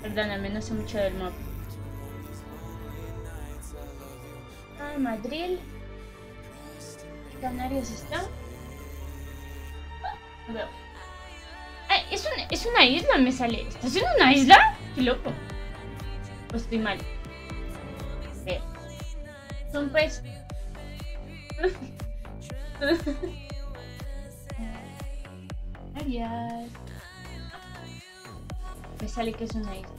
Perdóname, no sé mucho del mapa. Ah, Madrid. Canarias está. No veo. Ah, es una isla, me sale. ¿Estás en una isla? Qué loco. Pues estoy mal. Es un pez. Canarias. Me sale que es una isla.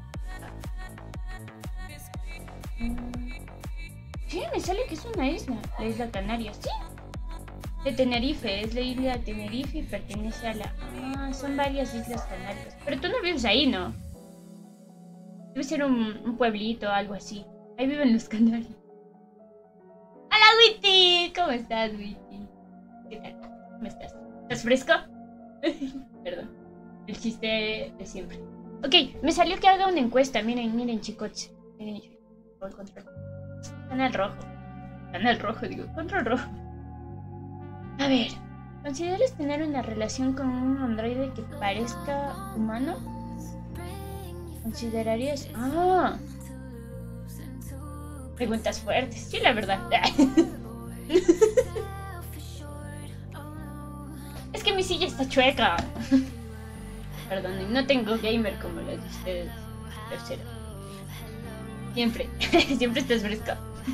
Sí, me sale que es una isla. La isla Canarias, sí. De Tenerife, es la isla de Tenerife y pertenece a la... Ah, son varias islas canarias. Pero tú no vives ahí, ¿no? Debe ser un pueblito o algo así. Ahí viven los canarios. ¡Hola, Witty! ¿Cómo estás, Witty? ¿Qué tal? ¿Cómo estás? ¿Estás fresco? Perdón. El chiste de siempre. Ok, me salió que haga una encuesta. Miren, miren, chicos. Miren, control. Canal rojo. Canal rojo, digo. Control rojo. A ver. ¿Consideras tener una relación con un androide que parezca humano? ¿Considerarías? Ah. Preguntas fuertes. Sí, la verdad. Es que mi silla está chueca. Perdón, no tengo gamer como los de ustedes. Tercero. Siempre. Siempre estás fresco.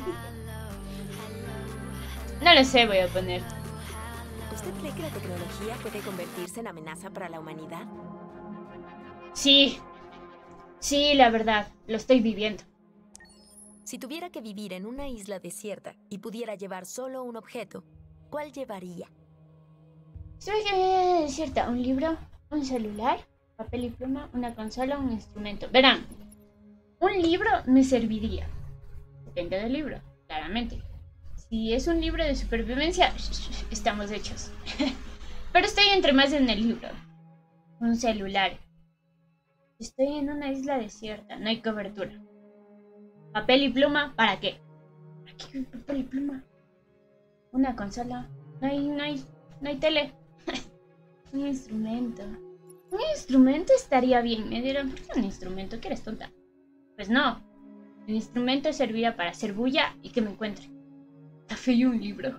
No lo sé, voy a poner. ¿Usted cree que la tecnología puede convertirse en amenaza para la humanidad? Sí. Sí, la verdad. Lo estoy viviendo. Si tuviera que vivir en una isla desierta y pudiera llevar solo un objeto, ¿cuál llevaría? Soy que desierta. Un libro, un celular, papel y pluma, una consola, un instrumento. Verán. Un libro me serviría. Depende del libro, claramente. Si es un libro de supervivencia, estamos hechos. Pero estoy entre más en el libro. Un celular. Estoy en una isla desierta, no hay cobertura. Papel y pluma, ¿para qué? ¿Para qué papel y pluma? Una consola. No hay tele. Un instrumento. Un instrumento estaría bien. Me dieron, ¿por qué un instrumento? ¿Que eres tonta? Pues no. El instrumento servirá para hacer bulla y que me encuentre. Café y un libro.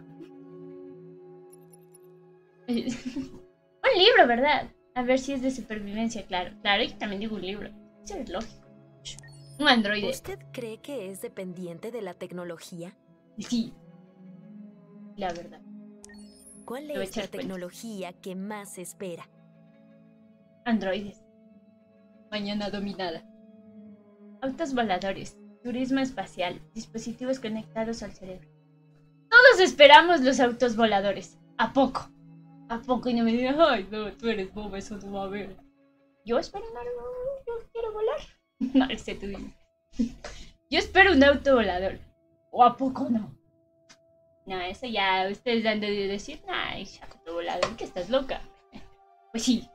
Un libro, ¿verdad? A ver si es de supervivencia, claro. Claro, y también digo un libro. Eso es lógico. Un androide. ¿Usted cree que es dependiente de la tecnología? Sí. La verdad. ¿Cuál es la tecnología que más espera? Androides. Mañana dominada. Autos voladores. Turismo espacial. Dispositivos conectados al cerebro. Todos esperamos los autos voladores. ¿A poco? ¿A poco? Y no me digan, ay, no, tú eres boba, eso no va a haber. Yo espero yo quiero volar. No sé, tú dime. Yo espero un auto volador. ¿O a poco no? No, eso ya ustedes han de decir, ay, auto volador, que estás loca. Pues sí.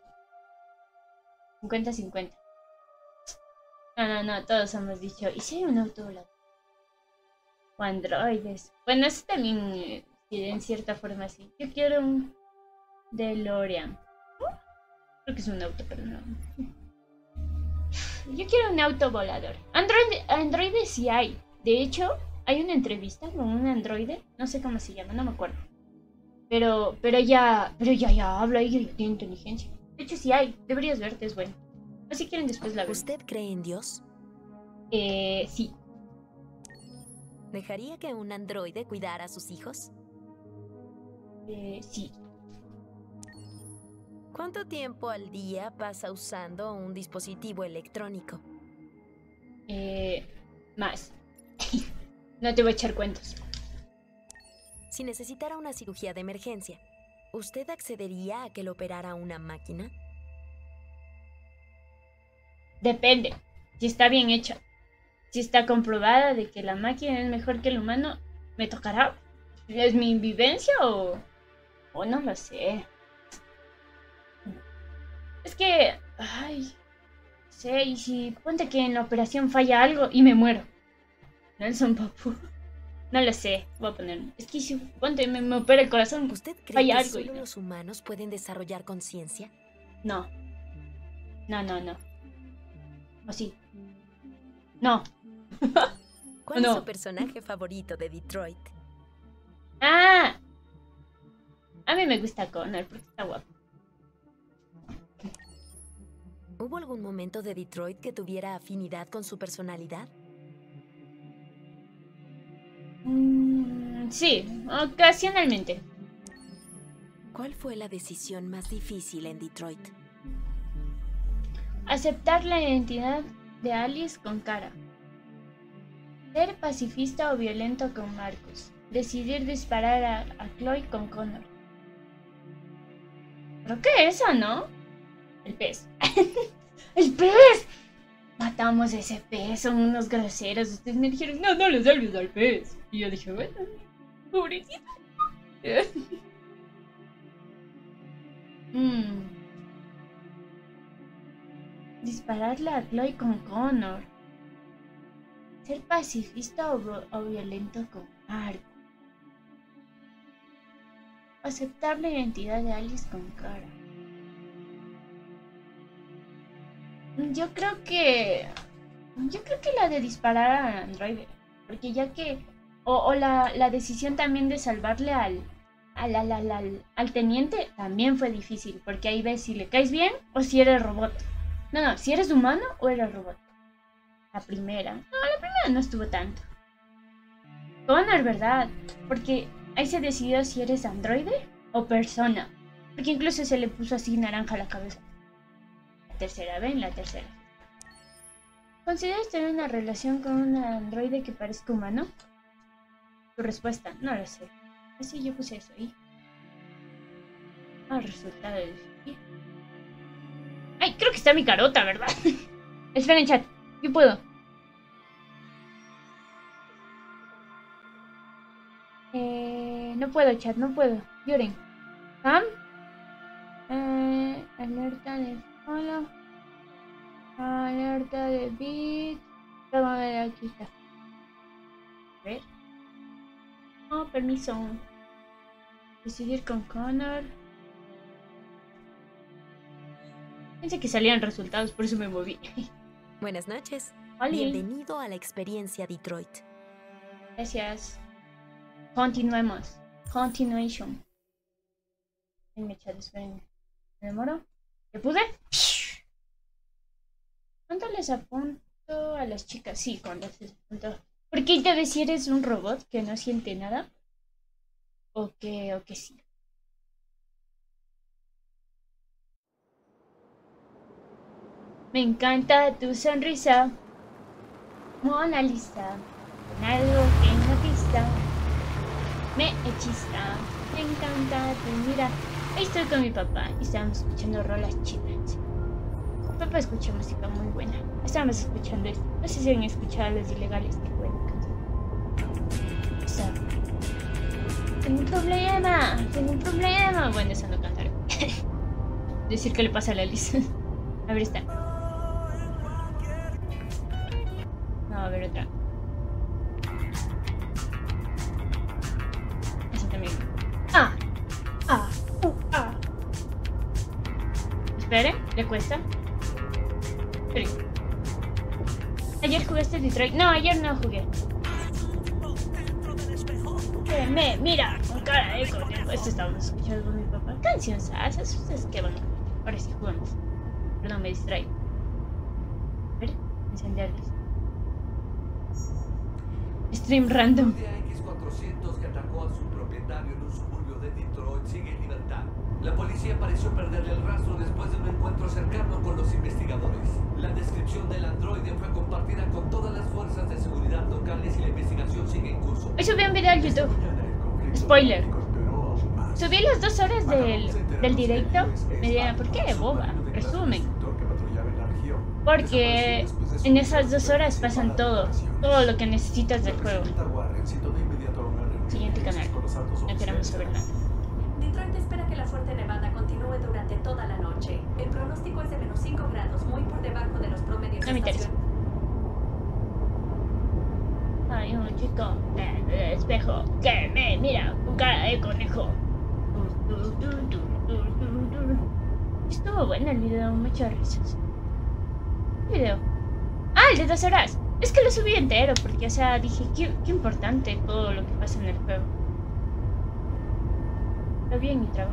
50-50. No, todos hemos dicho, ¿y si hay un auto volador? O androides. Bueno, eso también en cierta forma sí. Yo quiero un DeLorean. Creo que es un auto, pero no. Yo quiero un auto volador. Androides sí hay. De hecho, hay una entrevista con un androide. No sé cómo se llama, no me acuerdo. Pero ya habla y tiene inteligencia. De hecho, sí hay. Deberías verte, es bueno. O si quieren después la ven. ¿Usted cree en Dios? Sí. ¿Dejaría que un androide cuidara a sus hijos? Sí. ¿Cuánto tiempo al día pasa usando un dispositivo electrónico? Más. No te voy a echar cuentos. Si necesitara una cirugía de emergencia, ¿usted accedería a que lo operara una máquina? Depende. Si está bien hecha. Si está comprobada de que la máquina es mejor que el humano, ¿me tocará? ¿Es mi vivencia o no lo sé? Es que, ay, sé, y si ponte que en la operación falla algo y me muero. Nelson Papu. No lo sé, voy a poner. Es que si ponte, me opera el corazón. ¿Usted cree falla que algo solo los humanos pueden desarrollar conciencia? No. ¿O sí? No. ¿Cuál No. es su personaje favorito de Detroit? ¡Ah! A mí me gusta Connor porque está guapo. ¿Hubo algún momento de Detroit que tuviera afinidad con su personalidad? Sí, ocasionalmente. ¿Cuál fue la decisión más difícil en Detroit? Aceptar la identidad de Alice con Cara. Ser pacifista o violento con Marcus. Decidir disparar a Chloe con Connor. Creo que esa, ¿no? El pez. ¡El pez! Matamos a ese pez, son unos groseros. Ustedes me dijeron, no, no le salves al pez. Y yo dije, bueno, pobrecito. Dispararle a Chloe con Connor. Ser pacifista o violento con Marco. Aceptar la identidad de Alice con Cara. Yo creo que la de disparar a Android. Porque ya que... O la decisión también de salvarle al teniente también fue difícil. Porque ahí ves si le caes bien o si eres robot. No, si eres humano o eres robot. La primera no estuvo tanto. Connor, ¿verdad? Porque ahí se decidió si eres androide o persona. Porque incluso se le puso así naranja a la cabeza. La tercera, ¿ven? La tercera. ¿Consideras tener una relación con un androide que parezca humano? Tu respuesta, no lo sé. Así yo puse eso ahí. Resultado de... Ay, creo que está mi carota, ¿verdad? Esperen, chat. Yo puedo. No puedo, chat, no puedo. Lloren. ¿Sam? Alerta de follow. Alerta de beat. Vamos a ver, aquí está. A ver. Oh, permiso. Decidir con Connor. Pensé que salían resultados, por eso me moví. Buenas noches. Oli. Bienvenido a la experiencia Detroit. Gracias. Continuemos. Continuation. Espérenme, chat, espérenme. ¿Me demoro? ¿Ya pude? ¿Cuánto les apunto a las chicas? Sí, cuando les apunto. Porque ahí te ves si eres un robot que no siente nada. O que sí. Me encanta tu sonrisa. Mona Lisa. Con algo que hipnotiza. Me hechiza. Me encanta tu mira. Ahí estoy con mi papá y estábamos escuchando rolas chidas. Mi papá escucha música muy buena. Estábamos escuchando esto. No sé si han escuchado Los Ilegales. Qué buena canción. O sea, tengo un problema. Bueno, eso no cantaré. Decir que le pasa a la Alice. A ver, esta. No, a ver otra. Esa también. Espere, ¿le cuesta? Espere. ¿Ayer jugaste Detroit? No, ayer no jugué. Que me mira con cara de conejo. Esto estábamos escuchando con mi papá. Canciones, ¿ustedes qué van? Ahora sí jugamos. Perdón, me distraigo. A ver, encenderles. Stream random. X400 que atacó a su propietario en un suburbio de Detroit sigue en libertad. La policía pareció perderle el rastro después de un encuentro cercano con los investigadores. La descripción del androide fue compartida con todas las fuerzas de seguridad locales y la investigación sigue en curso. Hoy subí un video al YouTube. Spoiler. Subí las 2 horas del directo. Me dirán, ¿por qué? Boba. Resumen. Porque en esas 2 horas pasan todo lo que necesitas del juego. Siguiente canal. No queremos saber nada. Detroit espera que la fuerte nevada continúe durante toda la noche. El pronóstico es de -5 grados, muy por debajo de los promedios. No me interesa. Hay un chico en el espejo que me mira con cara de conejo. Estuvo bueno el video, muchas risas. Video. el de 2 horas. Es que lo subí entero porque, o sea, dije, qué importante todo lo que pasa en el juego. Lo vi en mi trabajo.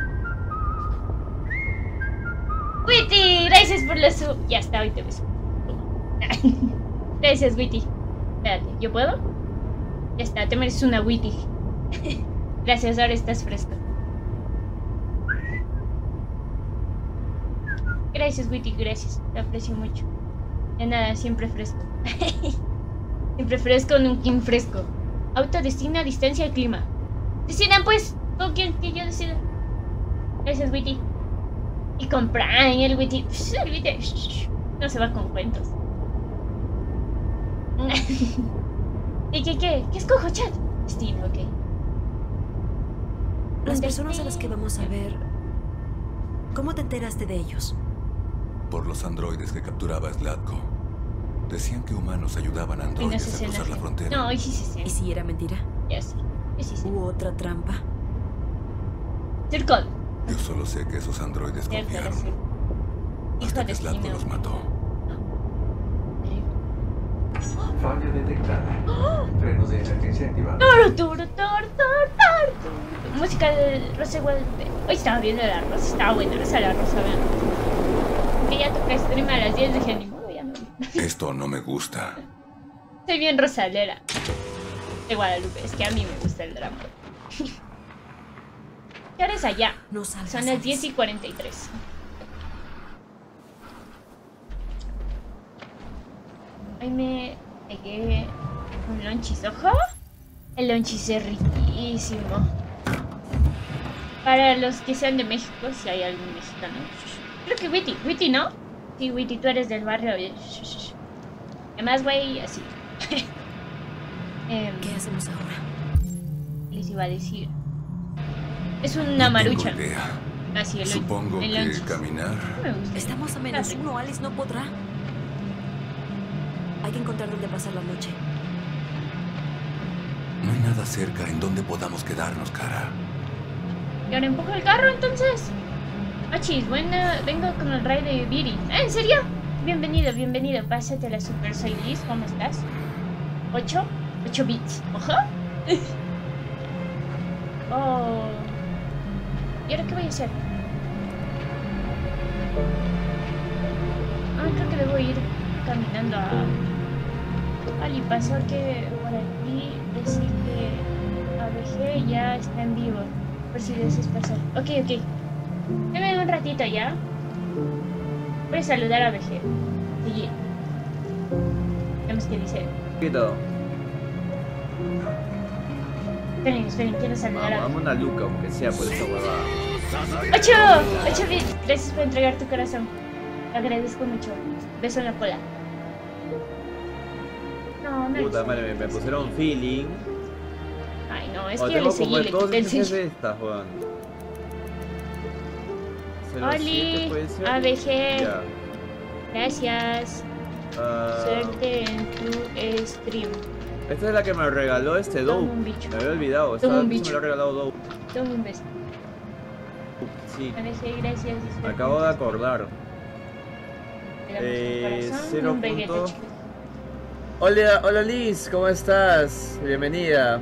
Witty, gracias por la sub. Ya está, hoy te beso. Gracias, Witty. Espérate, ¿yo puedo? Ya está, te mereces una Witty. Gracias, ahora estás fresco. Gracias, Witty, gracias. Te aprecio mucho. De nada, siempre fresco. Siempre fresco, nunca infresco. Auto, destino, distancia y clima. Decidan pues, ¿con quién que yo decida? Gracias, Witty. Y con Prime, el Witty. El Witty no se va con cuentos. ¿Qué escojo, chat? Destino, ok. Las personas a las que vamos a ver, ¿cómo te enteraste de ellos? Por los androides que capturaba Zlatko. Decían que humanos ayudaban a androides a cruzar la frontera. No, y sí. ¿Y si era mentira? Ya sí. ¿Hubo otra trampa? Circle. Yo solo sé que esos androides confiaron. Hasta que Zlatko los mató. Falla detectada. Frenos de emergencia activados. Música de Rosa Guadalupe. Hoy estaba viendo el arroz. Estaba buena esa la rosa, vean. Que ya toca stream a las 10 de genio. Ya no. Esto no me gusta. Soy bien rosalera de Guadalupe. Es que a mí me gusta el drama. ¿Qué hora es allá? No salgas, son las 10:43. Hoy me pegué un lonchis. ¡Ojo! El lonchis es riquísimo. Para los que sean de México, si hay algún mexicano. Creo que Witty, ¿no? Sí, Witty, tú eres del barrio. Además, güey, así. ¿Qué hacemos ahora? Les iba a decir. Es una marucha. No tengo idea. Así, Supongo el que lonchis. caminar. No me gusta. Estamos a -1, Alice no podrá. Hay que encontrar dónde pasar la noche. No hay nada cerca en donde podamos quedarnos, cara. Y ahora empujo el carro, entonces. Achis, buena. Vengo con el rey de Viri. ¿En serio? Bienvenido. Pásate a la Super Soy Liz. ¿Cómo estás? 8 bits. Ojo. Oh. ¿Y ahora qué voy a hacer? Creo que debo ir caminando a... Ali, pasó que por aquí decir que ABG ya está en vivo. Por si deseas pasar. Ok. Deme un ratito ya. Voy a saludar a ABG. Seguir. Veamos qué dice. Esperen, quiero saludar a... Vamos una luca, aunque sea por esa huevada. 8 bits. Gracias por entregar tu corazón. Te agradezco mucho. Beso en la cola. No. Puta madre, me pusieron feeling. Ay, no, es que yo le seguí, le quité el sello. Esta, Juan. Oli, ABG. Ya. Gracias. Suerte en tu stream. Esta es la que me regaló este Toma Dope. un bicho. Me había olvidado. Toma un Me bicho. lo ha regalado Dope. Toma un beso. Sí, ABG, gracias. me acabo de acordar. Le damos un corazón y un Vegeta, chicos. Hola Liz, ¿cómo estás? Bienvenida.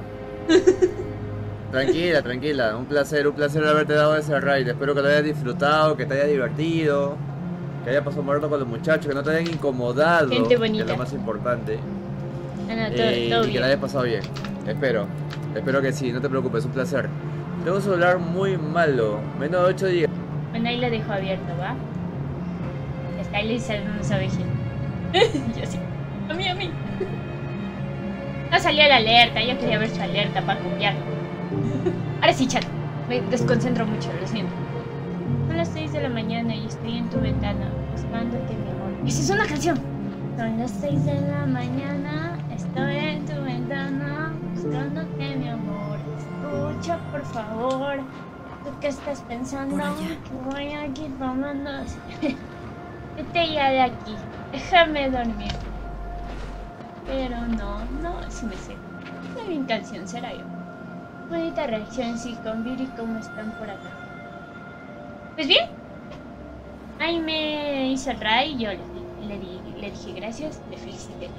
Tranquila, un placer haberte dado ese raid. Espero que lo hayas disfrutado, que te haya divertido, que haya pasado un rato con los muchachos, que no te hayan incomodado, Gente bonita. que es lo más importante. Todo Y que bien. la hayas pasado bien. Espero que sí, no te preocupes, un placer. Tengo un celular muy malo, menos de 8 días. Bueno, ahí lo dejo abierto, ¿va? Ya está, ahí le saludos a ABG. Yo sí. A mí. No salió la alerta, yo quería ver su alerta para copiar. Ahora sí, chat. Me desconcentro mucho, lo siento. Son las 6 de la mañana y estoy en tu ventana buscándote, mi amor. ¡Esa es una canción! Son las 6 de la mañana, estoy en tu ventana buscándote, mi amor. Escucha, por favor. ¿Tú qué estás pensando? Por allá. Que voy aquí tomando... Vete ya de aquí. Déjame dormir. Pero no, sí me sé. Una bien canción, será yo. Bonita reacción, sí, con Viri, ¿cómo están por acá? Pues bien. Ahí me hizo el ray y yo le di le dije gracias, le felicité.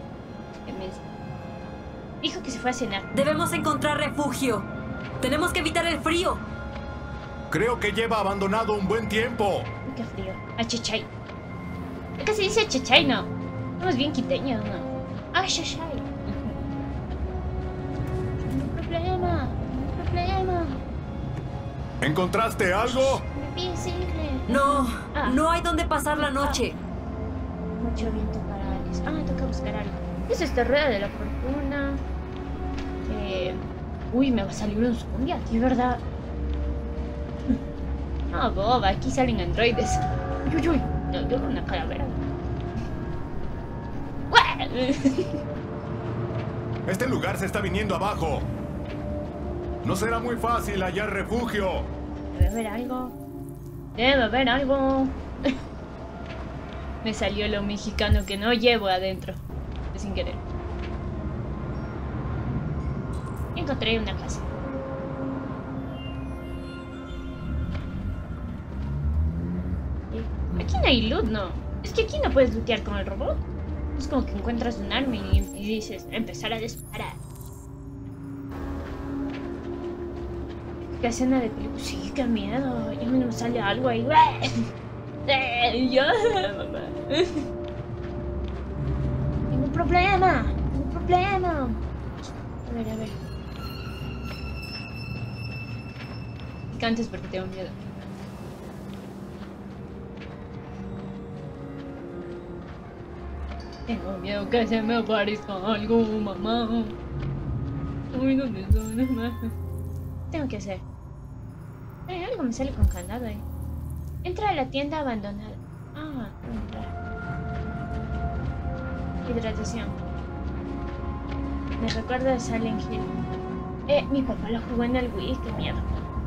Dijo que se fue a cenar. Debemos encontrar refugio. Tenemos que evitar el frío. Creo que lleva abandonado un buen tiempo. Uy, qué frío. Achichay. Acá se dice achichay, no. Somos bien quiteños, ¿no? Achichay. No problema. No problema. ¿Encontraste algo? No, no hay donde pasar la noche. Mucho viento para Alice. Me toca buscar algo. ¿Qué es esta rueda de la fortuna? Uy, me va a salir un zombie aquí, ¿verdad? Boba, aquí salen androides. Uy, uy, yo con una calavera. Este lugar se está viniendo abajo. No será muy fácil hallar refugio. Debe haber algo. Debe haber algo. Me salió lo mexicano que no llevo adentro. Sin querer. Encontré una casa. Aquí no hay loot, ¿no? Es que aquí no puedes lootear con el robot. Es como que encuentras un arma y dices, empezar a disparar. ¿Qué escena de película? Sí, qué miedo. Ya me sale algo ahí. Ya, mamá. Tengo un problema. Tengo un problema. A ver. Cantes porque tengo miedo. Tengo miedo que se me aparezca algo, mamá. Uy, ¿dónde estoy, mamá? Tengo que hacer. Algo me sale con candado ahí. Entra a la tienda abandonada. Entrar. Hidratación. Me recuerda a Silent Hill. Mi papá lo jugó en el Wii, qué miedo.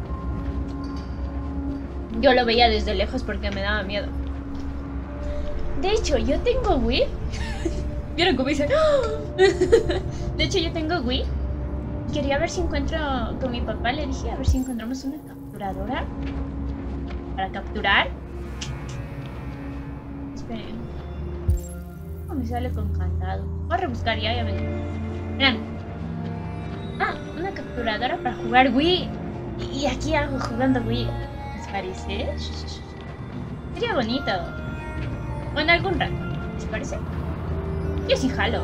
Yo lo veía desde lejos porque me daba miedo. De hecho, yo tengo Wii. ¿Vieron cómo dicen? De hecho, yo tengo Wii. Quería ver si encuentro con mi papá. Le dije a ver si encontramos una capturadora para capturar. Esperen. Me sale con candado. Voy a rebuscar ya me... Miren. Una capturadora para jugar Wii. Y aquí hago jugando Wii. ¿Les parece? Sería bonito. Bueno, algún rato. ¿Les parece? Yo sí jalo.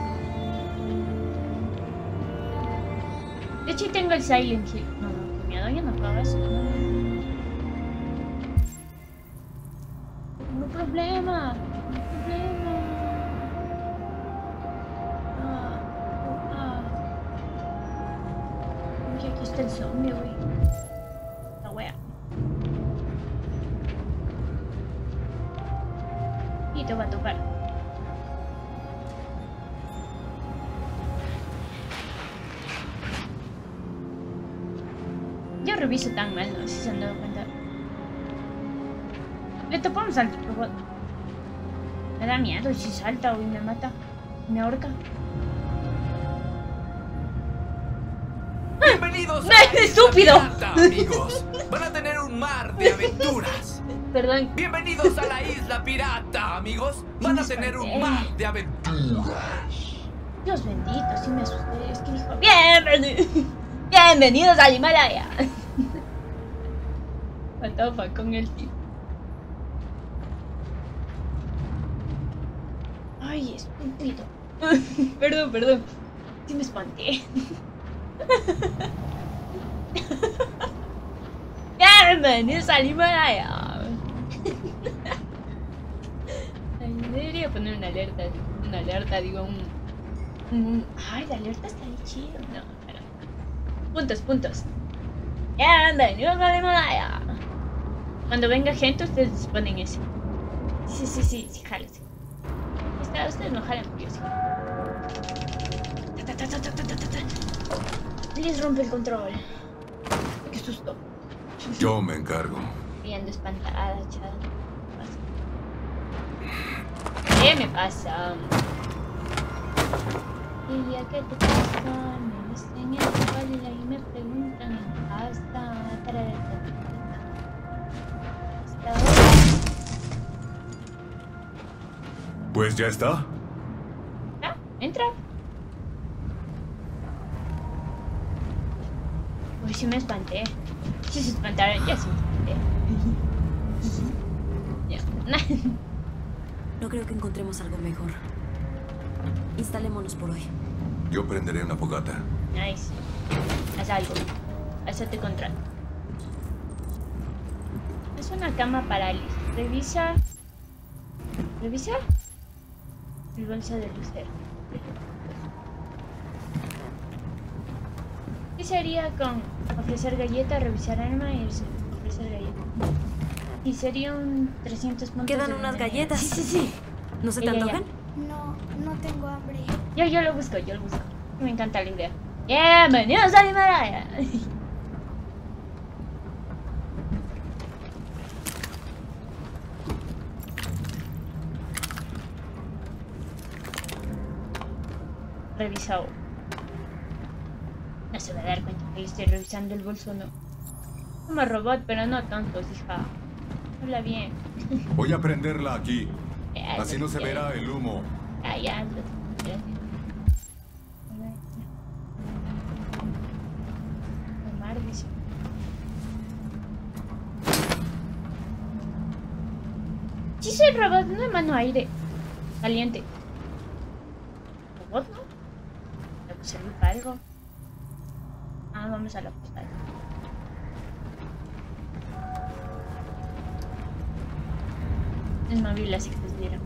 De hecho, tengo el Silent Hill. No, qué miedo, ya no puedo eso. No problema. Aquí está el zombie, güey. La wea. Y te va a tocar. Yo reviso tan mal, no sé si se han dado cuenta. Le topamos al robot. Me da miedo y si salta o me mata. Me ahorca. Bienvenidos a ¡Estúpido! Pirata, amigos. Van a tener un mar de aventuras. Perdón. Bienvenidos a la isla pirata, amigos. Van a tener un mar de aventuras. Dios bendito, sí me asusté. Es que dijo, bienvenidos al Himalaya. Faltaba con el tipo. Ay, estúpido. Perdón. Sí me espanté. Bienvenidos al Himalaya. Debería poner una alerta. Ay, la alerta está ahí chido. No, pero... Puntos. Bienvenidos al Himalaya. Cuando venga gente, ustedes ponen eso. Sí, jálese. Ustedes no jalan curioso. Les rompe el control. Qué susto. Yo me encargo. Viendo espantada, chaval. ¿Qué me pasa? Y ya que te pasa, me dicen igual y me preguntan en casa. Pues ya está. ¿Ah? Entra. Uy, sí me espanté. Sí se espantaron, ya se me espanté. Ya. No creo que encontremos algo mejor. Instalémonos por hoy. Yo prenderé una fogata. Nice. Haz algo. Eso te contrato. Es una cama para Alice. Revisa. ¿Revisa? El bolso de lucero. ¿Qué sería con ofrecer galleta, revisar arma y ofrecer galleta? Y sería un 300 puntos. Quedan unas galletas. Sí, sí, sí. ¿No se te antojan? No tengo hambre. Yo lo busco, yo lo busco. Me encanta la idea. ¡Bienvenidos a Himalaya! Revisado. No se va a dar cuenta que le estoy revisando el bolso, ¿no? Como robot, pero no tanto, hija. Habla bien. Voy a prenderla aquí. Así no se verá el humo. Ya. Sí soy robot, no de mano aire. Caliente. ¿Robot, no? ¿Me puse para algo? Ah, vamos a la postal. Es móvil así que vieron.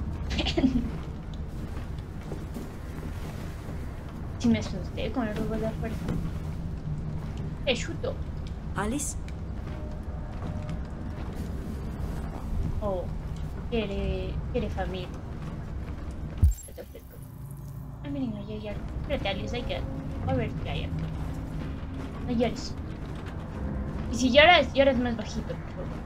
Si me asusté con el robot de afuera. ¡Te chuto! ¿Alice? Oh, quiere familia. Te ofrezco. Ah, miren, allá hay algo. Espérate, Alice, hay que... A ver qué hay algo. No llores. Y si lloras más bajito, por favor.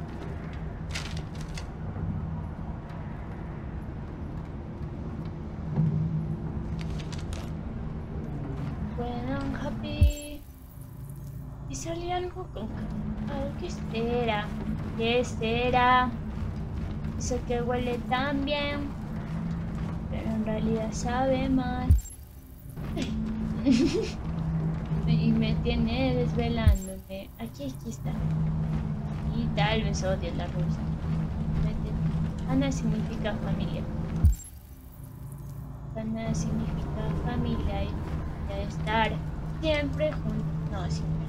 Happy. Y sale algo con... ¿Qué será? ¿Qué será? Eso que huele tan bien, pero en realidad sabe mal. Y me tiene desvelándome. Aquí está. Y tal vez odio la rusa. Ana significa familia. Ana significa familia y de estar siempre juntos. No, siempre.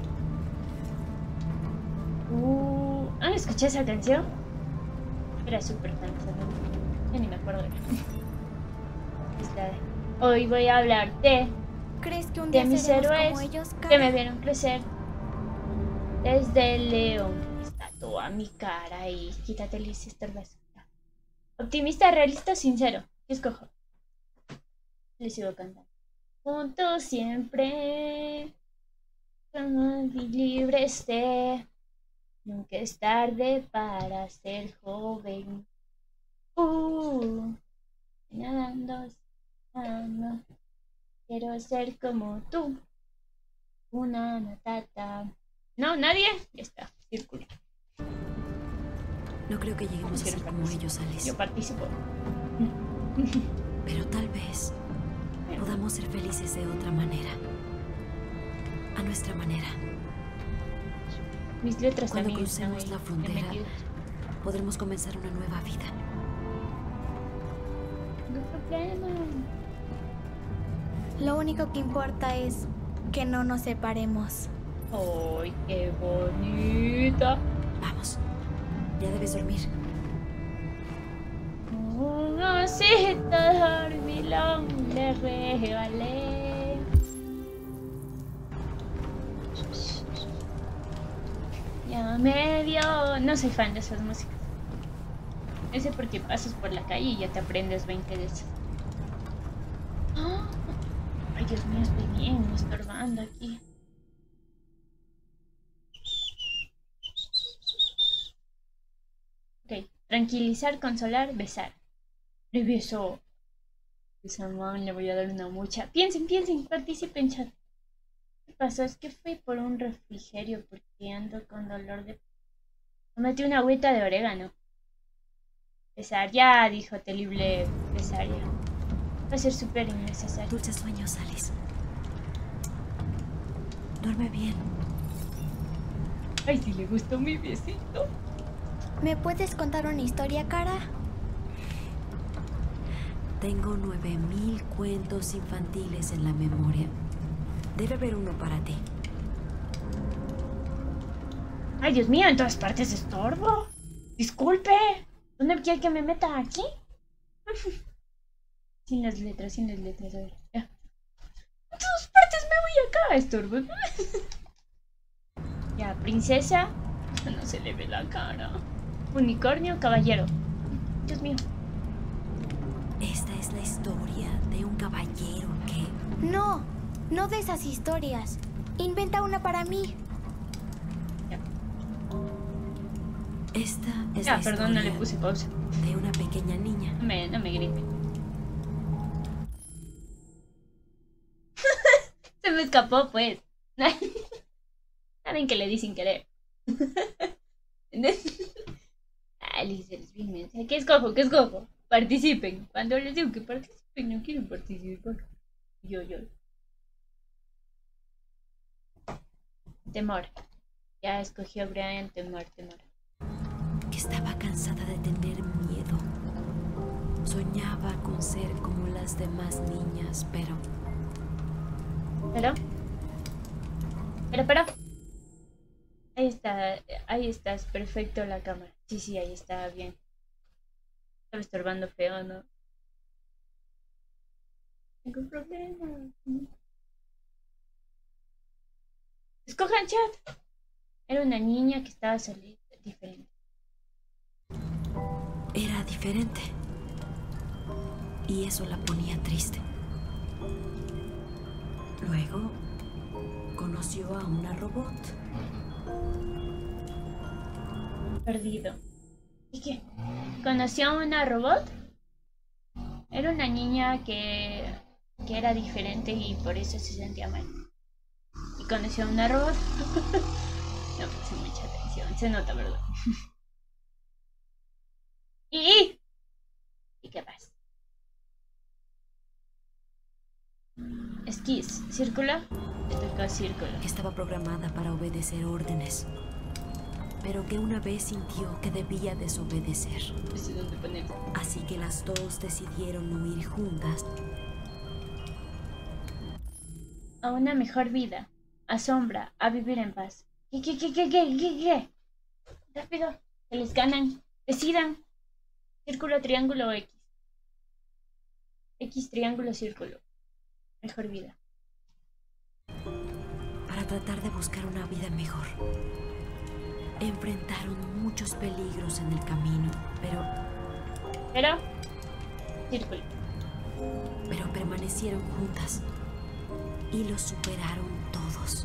¿Escuché esa canción? Era súper cansada. Ya ni me acuerdo. Hoy voy a hablar ¿Crees que un día de mis héroes como ellos, que me vieron crecer desde el león que está toda mi cara y quítate el basura. Optimista, realista, sincero. ¿Qué escojo? Le sigo cantando. Juntos siempre, como libres de... Nunca es tarde para ser joven. Nadando. Quiero ser como tú. Una matata. No, nadie. Ya está. Círculo. No creo que lleguemos a ser como ellos, Alice. Yo participo. Pero tal vez podamos ser felices de otra manera. A nuestra manera. Mis letras Cuando también crucemos la frontera, podremos comenzar una nueva vida. No problema. Lo único que importa es que no nos separemos. ¡Ay, qué bonita! Vamos, ya debes dormir. Un osito dormilón le regalé. Ya me dio... No soy fan de esas músicas. Ese porque pasas por la calle y ya te aprendes 20 de esas. ¡Oh! Ay, Dios mío, estoy bien, me estorbando aquí. Ok, tranquilizar, consolar, besar. Le beso. Esa man, le voy a dar una mucha. Piensen, participen, chat. ¿Qué pasó? Es que fui por un refrigerio porque ando con dolor de... Me metí una agüita de orégano. Cesárea, dijo terrible cesárea. Va a ser súper innecesario. Dulces sueños, Alice. Duerme bien. Ay, si le gustó mi besito. ¿Me puedes contar una historia, Kara? Tengo 9000 cuentos infantiles en la memoria. Debe haber uno para ti. Ay, Dios mío, en todas partes estorbo. Disculpe. ¿Dónde quiere que me meta? ¿Aquí? Sin las letras, a ver. Ya. En todas partes me voy acá, estorbo. Ya, princesa. No se le ve la cara. Unicornio, caballero. Dios mío. Esta es la historia de un caballero que... No, no de esas historias. Inventa una para mí. Esta es Ya, la perdón, no historia le puse pausa. de una pequeña niña. No me gripe. Se me escapó, pues. Saben que le di sin querer. Alice, eres bien mensa. ¿Qué escojo? ¿Qué escojo? Participen. Cuando les digo que participen, no quieren participar. Yo. Temor. Ya escogió Brian, temor. Que estaba cansada de tener miedo. Soñaba con ser como las demás niñas, pero... Pero. Ahí estás, perfecto la cámara. Sí, ahí está bien. Estaba estorbando feo, ¿no? Tengo problemas. Escojan chat. Era una niña que estaba solita, diferente. Era diferente. Y eso la ponía triste. Luego conoció a una robot. Perdido. ¿Y qué? ¿Conoció a una robot? Era una niña que era diferente y por eso se sentía mal. ¿Y conoció a una robot? No puse mucha atención, se nota, ¿verdad? ¿Y qué pasa? Esquís, círculo. Le tocó círculo. Estaba programada para obedecer órdenes, pero que una vez sintió que debía desobedecer. Así que las dos decidieron huir juntas. A una mejor vida, a sombra, a vivir en paz. ¿Qué? Rápido, se les ganan, decidan. Círculo, triángulo o X. X, triángulo, círculo. Mejor vida. Para tratar de buscar una vida mejor. Enfrentaron muchos peligros en el camino, pero círculo. Pero permanecieron juntas y lo superaron todos.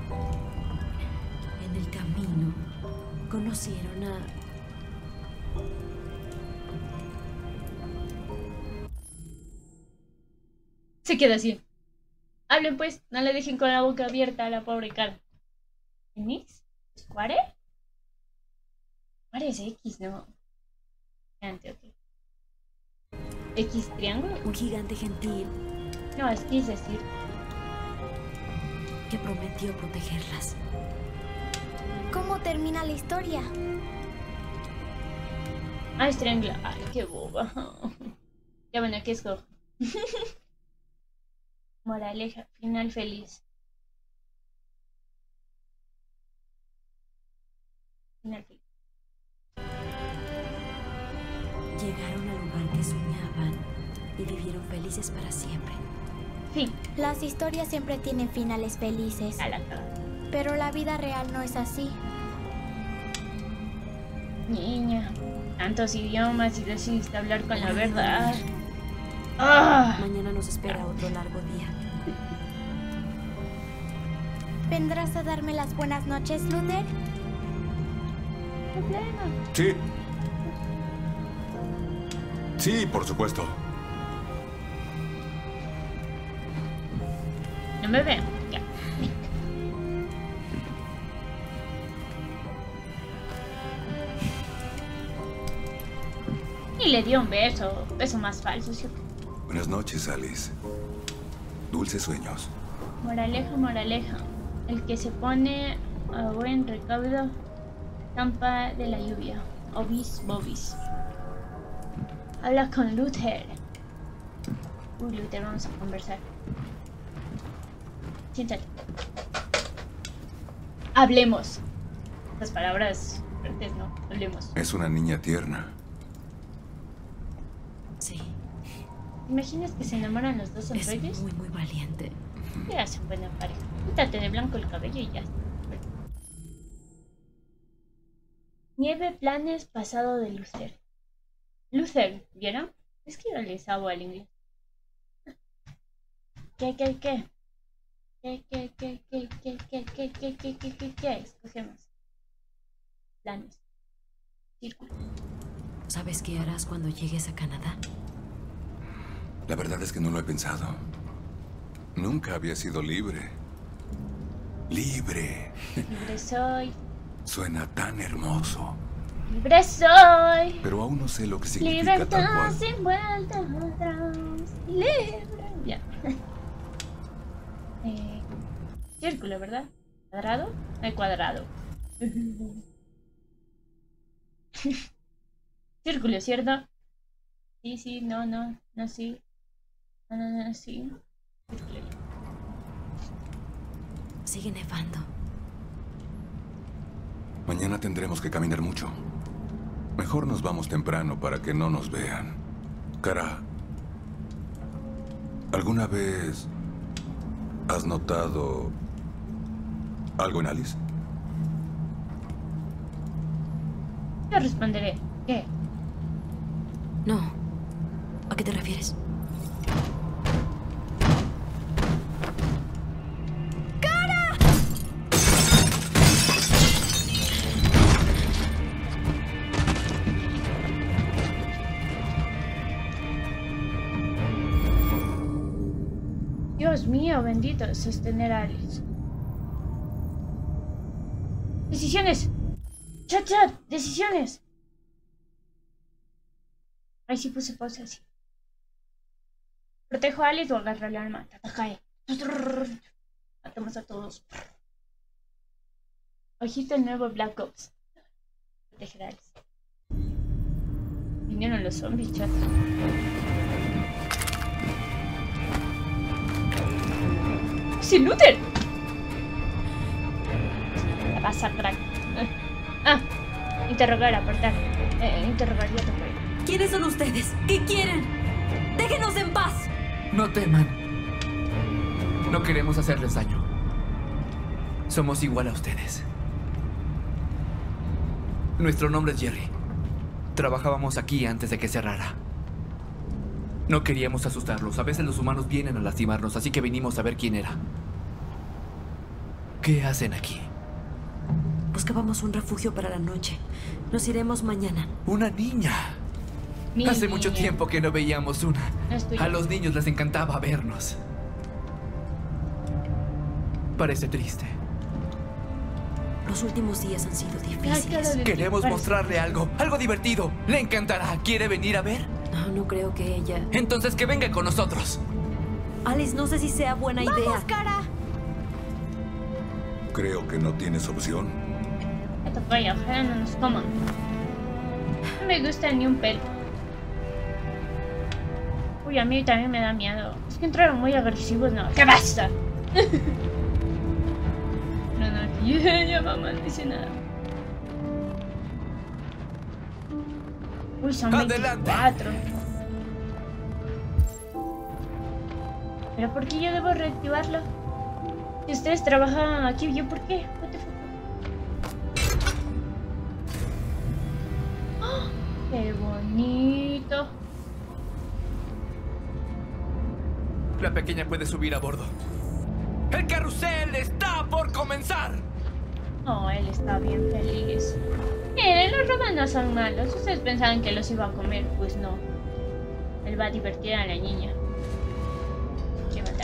En el camino conocieron a... Se queda así. Hablen pues, no le dejen con la boca abierta a la pobre cara. ¿X? ¿Square? Square es X, ¿no? Gigante, ok. ¿X triángulo? Un gigante gentil. No, es X decir. Que prometió protegerlas. ¿Cómo termina la historia? Ah, es triángulo. Ay, qué boba. Ya bueno, ¿qué escojo? Moraleja, final feliz. Final feliz. Llegaron al lugar que soñaban y vivieron felices para siempre. Fin. Las historias siempre tienen finales felices. Pero la vida real no es así. Niña, tantos idiomas y decidiste hablar con la verdad. ¡Ah! Mañana nos espera otro largo día. ¿Vendrás a darme las buenas noches, Luther? Sí. Sí, por supuesto. No me veo. Ya. Y le dio un beso. Beso más falso, ¿cierto? Buenas noches, Alice. Dulces sueños. Moraleja, moraleja. El que se pone a buen recaudo campa de la lluvia. Obis bobis. Habla con Luther. Uy, Luther, vamos a conversar. Siéntate. Hablemos. Las palabras fuertes, ¿no? Hablemos. Es una niña tierna. Sí. ¿Imaginas que se enamoran los dos androides? Es muy, muy valiente. Ya hacen buena pareja. Quítate de blanco el cabello y ya está. Nieve, planes, pasado de Luther. Luther, ¿vieron? Es que yo le sabo al inglés. ¿Qué? ¿Qué? Escogemos. Planes. Círculo. ¿Sabes qué harás cuando llegues a Canadá? La verdad es que no lo he pensado. Nunca había sido libre. ¡Libre! Libre soy. Suena tan hermoso. Libre soy. Pero aún no sé lo que significa tal Libertad cual. sin vuelta atrás. Libre. Ya. Círculo, ¿verdad? ¿Cuadrado? No, cuadrado. Círculo, ¿cierto? Sí, no, sí. No, sí. Círculo. Sigue nevando. Mañana tendremos que caminar mucho. Mejor nos vamos temprano para que no nos vean. Cara, ¿alguna vez has notado algo en Alice? Yo responderé. ¿Qué? No. ¿A qué te refieres? Dios mío, bendito, sostener a Alice. ¡Decisiones! ¡Chat! ¡Decisiones! Ahí sí puse pausa así. ¿Protejo a Alice o agarro el arma? ¡Tatacae! Matamos a todos. Ojito el nuevo Black Ops. Proteger a Alice. Vinieron los zombies, chat. ¡Sin Luther! La vas a crack. Interrogar, apartar. Interrogar, ya te fue. ¿Quiénes son ustedes? ¿Qué quieren? ¡Déjenos en paz! No teman. No queremos hacerles daño. Somos igual a ustedes. Nuestro nombre es Jerry. Trabajábamos aquí antes de que cerrara. No queríamos asustarlos. A veces los humanos vienen a lastimarnos, así que vinimos a ver quién era. ¿Qué hacen aquí? Buscábamos un refugio para la noche. Nos iremos mañana. ¡Una niña! Hace mucho tiempo que no veíamos una. A los niños les encantaba vernos. Parece triste. Los últimos días han sido difíciles. Queremos mostrarle algo divertido. Le encantará. ¿Quiere venir a ver? No creo que ella... Entonces que venga con nosotros. Alice, no sé si sea buena idea. ¡Vamos, cara! Creo que no tienes opción. Esto vaya, ojalá no nos coman. No me gusta ni un pelo. Uy, a mí también me da miedo. Es que entraron muy agresivos, no. ¡Que basta! No, aquí ya mamá no dice nada. Uy, son 24. ¿Pero por qué yo debo reactivarlo? Si ustedes trabajan aquí, ¿yo por qué? What the fuck? ¡Oh! ¡Qué bonito! La pequeña puede subir a bordo. ¡El carrusel está por comenzar! Oh, él está bien feliz. Miren, los romanos no son malos. Ustedes pensaban que los iba a comer, pues no. Él va a divertir a la niña. ¿Qué matar?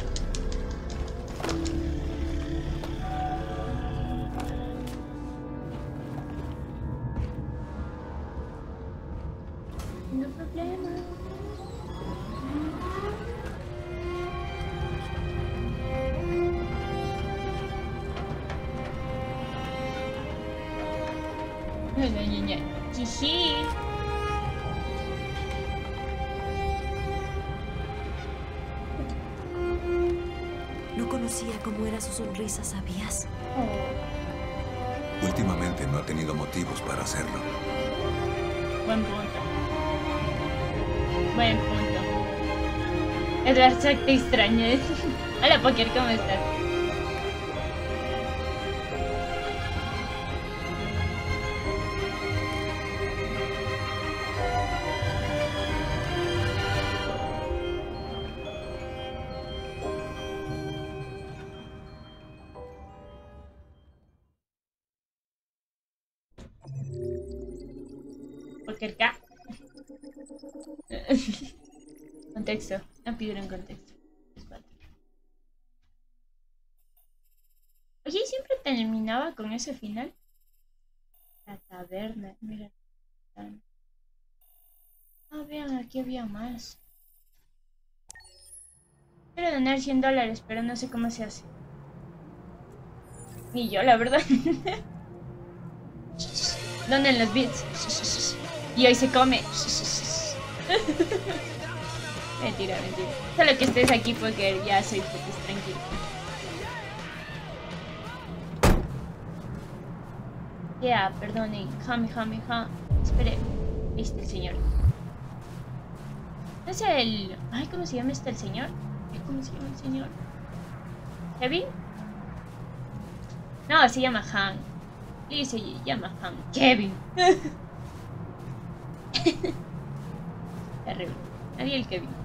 Una niña. Jiji. No conocía cómo era su sonrisa, ¿sabías? Últimamente no ha tenido motivos para hacerlo. Buen punto. Buen punto. Edward Zack te extrañé. Hola, Poker, ¿cómo estás? Poker K. Contexto. No pidieron contexto. Oye, siempre terminaba con ese final. La taberna, mira. Ah, vean, aquí había más. Quiero donar $100, pero no sé cómo se hace. Ni yo, la verdad. Donen los bits. Y hoy se come. Mentira, mentira. Solo que estés aquí porque ya soy feliz, tranquilo. Ya, perdonen. Jamejameja. Espere. Ahí está el señor. ¿No es el... Ay, ¿cómo se llama el señor? ¿Cómo se llama el señor? ¿Kevin? No, se llama Han. Y se llama Han. Kevin. Terrible. Nadie el Kevin.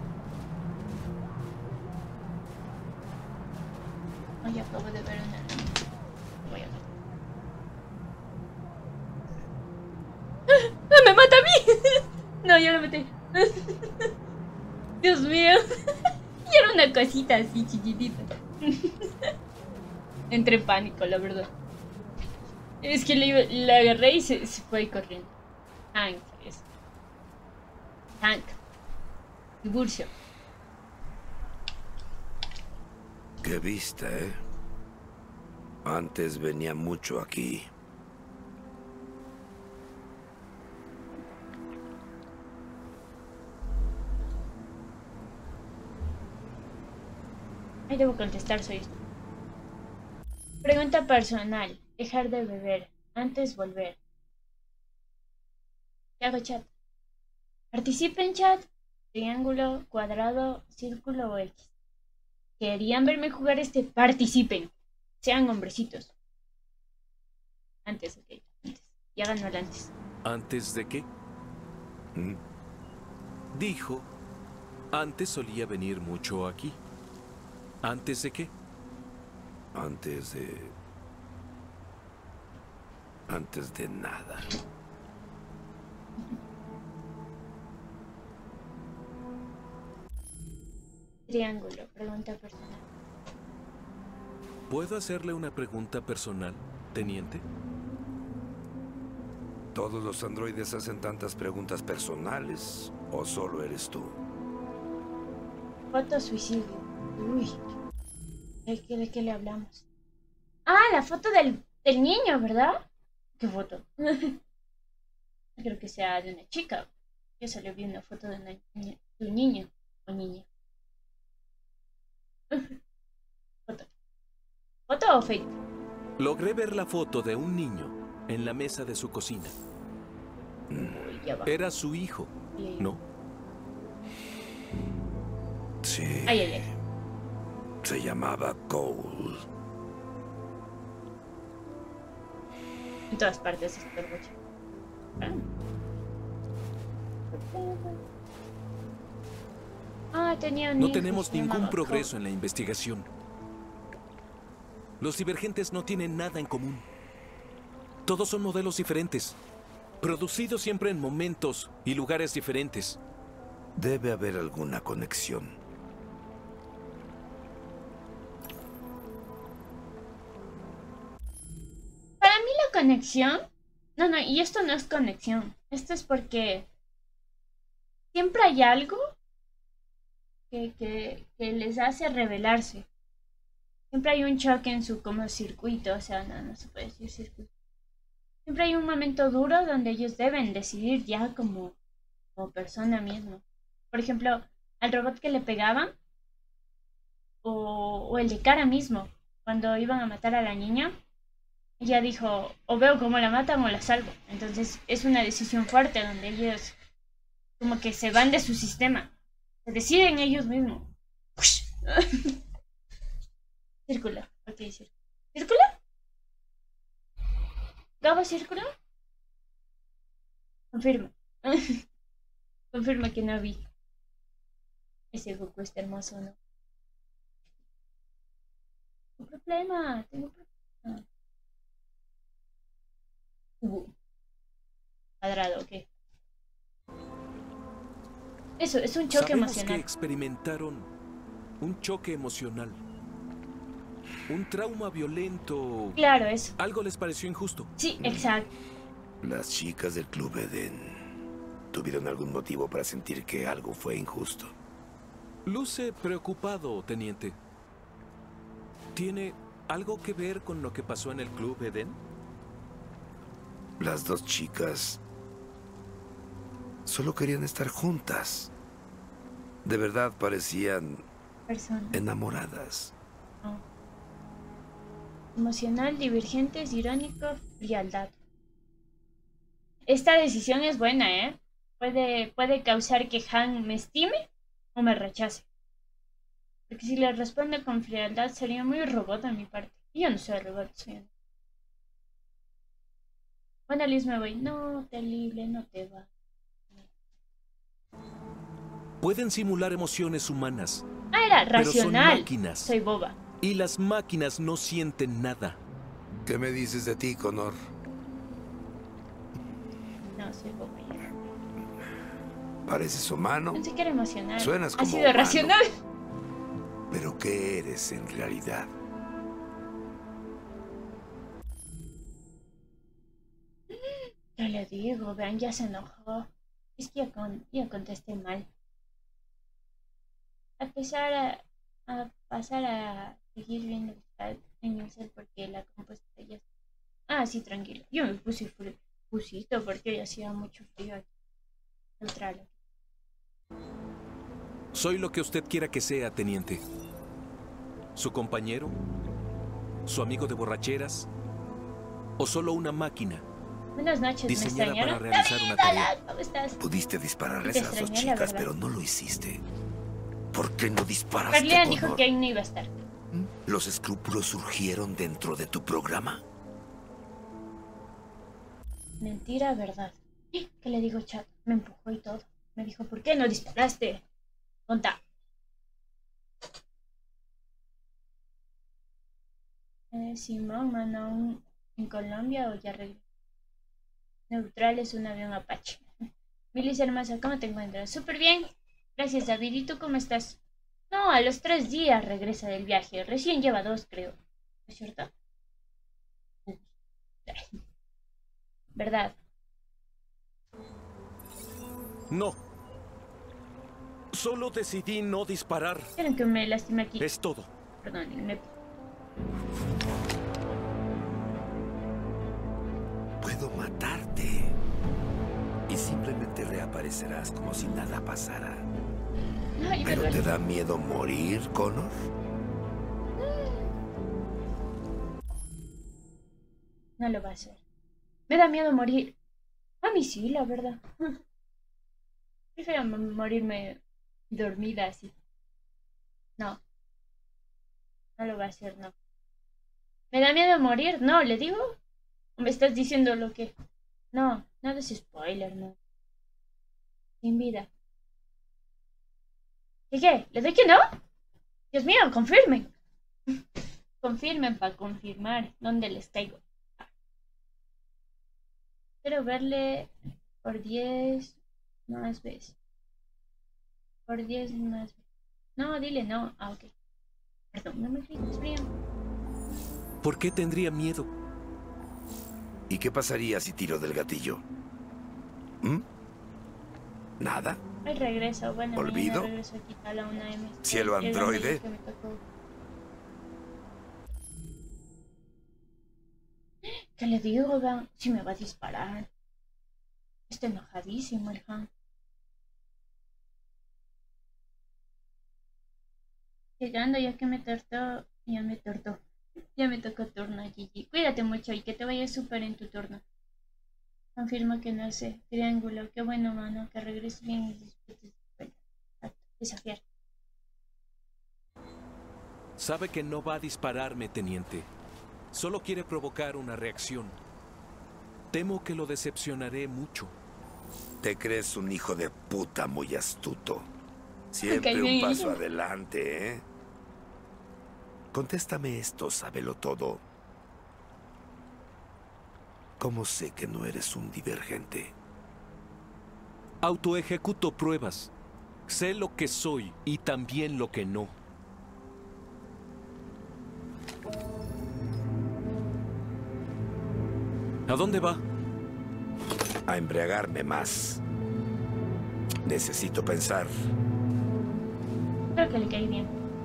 Ay, acabo de ver una... Voy a ver. ¡Ah! ¡Me mata a mí! No, yo lo maté. Dios mío. Y era una cosita así chiquitita. Entré en pánico, la verdad. Es que le agarré y se fue corriendo. Hank, es. Hank. Tiburcio. Qué vista, ¿eh? Antes venía mucho aquí. Ahí debo contestar, soy esto. Pregunta personal. Dejar de beber. Antes volver. ¿Qué hago, chat? Participen, chat. Triángulo, cuadrado, círculo o X. ¿Querían verme jugar este? Participen. Sean hombrecitos. Antes, ok. Antes. Y háganlo al antes. ¿Antes de qué? Dijo, antes solía venir mucho aquí. ¿Antes de qué? Antes de nada. Triángulo, pregunta personal. ¿Puedo hacerle una pregunta personal, teniente? ¿Todos los androides hacen tantas preguntas personales o solo eres tú? Foto suicidio. Uy. ¿De qué le hablamos? Ah, la foto del niño, ¿verdad? ¿Qué foto? Creo que sea de una chica. Yo solo vi una foto de un niño o niña. Foto. ¿Foto o fake? Logré ver la foto de un niño en la mesa de su cocina. Era su hijo, ¿no? Sí. Ay, ay, ay. Se llamaba Cole. En todas partes está el coche. Tenía un No hijo, tenemos ningún llamaba progreso Cole. en la investigación. Los divergentes no tienen nada en común. Todos son modelos diferentes, producidos siempre en momentos y lugares diferentes. Debe haber alguna conexión. Para mí la conexión... No, y esto no es conexión. Esto es porque siempre hay algo que les hace rebelarse. Siempre hay un choque en su como circuito. O sea, no se puede decir circuito. Siempre hay un momento duro donde ellos deben decidir ya como persona misma. Por ejemplo, al robot que le pegaban, o el de Cara mismo, cuando iban a matar a la niña, ella dijo, o veo cómo la matan o la salvo. Entonces es una decisión fuerte donde ellos como que se van de su sistema, se deciden ellos mismos. Círculo, ok, círculo. ¿Círculo? ¿Gabo círculo? Confirma. Confirma que no vi. Ese Goku está hermoso, ¿no? Tengo problema. Cuadrado, ok. Eso, es un choque emocional. Que experimentaron un choque emocional. Un trauma violento. Claro, eso. Algo les pareció injusto. Sí, exacto. Las chicas del Club Eden tuvieron algún motivo para sentir que algo fue injusto. Luce preocupado, teniente. ¿Tiene algo que ver con lo que pasó en el Club Eden? Las dos chicas solo querían estar juntas. De verdad parecían enamoradas. Oh. Emocional, divergentes, irónico, frialdad. Esta decisión es buena, ¿eh? Puede causar que Han me estime o me rechace. Porque si le responde con frialdad sería muy robot a mi parte. Y yo no soy robot, soy... Bueno, Liz, me voy. No, terrible, no te va. Pueden simular emociones humanas. Ah, era racional. Pero son máquinas. Soy boba. Y las máquinas no sienten nada. ¿Qué me dices de ti, Connor? No, soy boba ya. ¿Pareces humano? Pensé que era emocional. Suenas como ha sido humano. Racional. ¿Pero qué eres en realidad? Yo le digo, vean, ya se enojó. Es que ya contesté mal. A pasar a seguir viendo en el cel porque la compuesta ya está. Ah, sí, tranquilo. Yo me puse pusito porque hoy hacía mucho frío aquí. Neutral. Soy lo que usted quiera que sea, teniente. ¿Su compañero? ¿Su amigo de borracheras? ¿O solo una máquina? Buenas noches, diseñada ¿me para realizar una tarea? ¿Cómo estás? Pudiste dispararles a las dos chicas, pero no lo hiciste. ¿Por qué no disparaste, Carlian dijo que ahí no iba a estar. ¿Los escrúpulos surgieron dentro de tu programa? Mentira, verdad. ¿Qué le digo, chat? Me empujó y todo. Me dijo, ¿por qué no disparaste? Conta. Simón, mano, ¿en Colombia o ya regresó? Neutral es un avión Apache. Milis Hermosa, ¿cómo te encuentras? Súper bien. Gracias, David. ¿Y tú cómo estás? No, a los 3 días regresa del viaje. Recién lleva 2, creo. ¿No es cierto? ¿Verdad? No. Solo decidí no disparar. Quieren que me lastime aquí. Es todo. Perdón, me... Puedo matarte. Y simplemente reaparecerás como si nada pasara. Ay, ¿Pero te da miedo morir, Connor? No lo va a hacer. Me da miedo morir. A mí sí, la verdad. Prefiero morirme dormida así. No. No lo va a hacer, no. ¿Me da miedo morir? No, ¿le digo? ¿O me estás diciendo lo que...? No, nada es spoiler, no. Sin vida. ¿Y qué? ¿Le doy que no? Dios mío, confirmen. Confirmen para confirmar dónde les caigo. Quiero verle por 10 más veces. Por 10 más veces. No, dile no. Ah, ok. Perdón, no me grites, frío. ¿Por qué tendría miedo? ¿Y qué pasaría si tiro del gatillo? ¿Mm? ¿Nada? Hoy regreso, bueno, ¿Olvido? Regreso aquí a la 1M. ¿Cielo androide? ¿Qué le digo, vean? Si me va a disparar. Está enojadísimo el Han. Llegando, ya que me tortó. Ya me tortó. Ya me tocó turno, Gigi. Cuídate mucho y que te vaya súper en tu turno. Confirmo que no sé. Triángulo. Qué bueno, mano. Que regreses bien y disfrutes. Desafiar. Sabe que no va a dispararme, teniente. Solo quiere provocar una reacción. Temo que lo decepcionaré mucho. Te crees un hijo de puta muy astuto. Siempre un paso adelante, ¿eh? Contéstame esto, sábelo todo. ¿Cómo sé que no eres un divergente? Autoejecuto pruebas. Sé lo que soy y también lo que no. ¿A dónde va? A embriagarme más. Necesito pensar. Creo que le cae bien.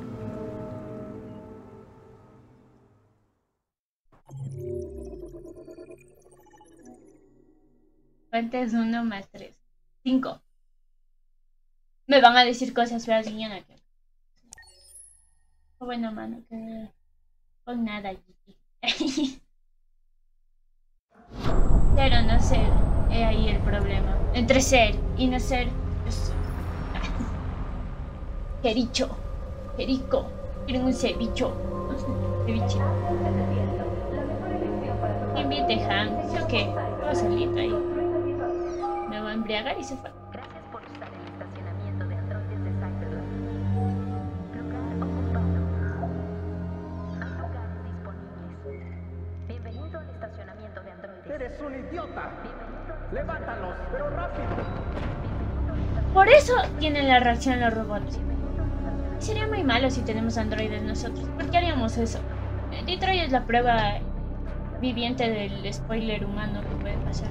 ¿Cuánto es 1 más 3? 5. Me van a decir cosas feas mañana. Oh, bueno, mano, que con nada, Gigi. Pero no ser, es ahí el problema. Entre ser y no ser. Jericho, Jerico, quieren un cevicho. Ceviche. Invite Han, ¿sí o qué? Voy a salir ahí. Me voy a embriagar y se fue. Gracias por usar el estacionamiento de androides de Cyberland. Lugar ocupado. Hay lugares disponibles. Bienvenido al estacionamiento de androides. ¡Eres un idiota! ¡Levántalos, pero rápido! Por eso tienen la reacción los robots. Sería muy malo si tenemos androides nosotros. ¿Por qué haríamos eso? Detroit es la prueba viviente del spoiler humano que puede pasar.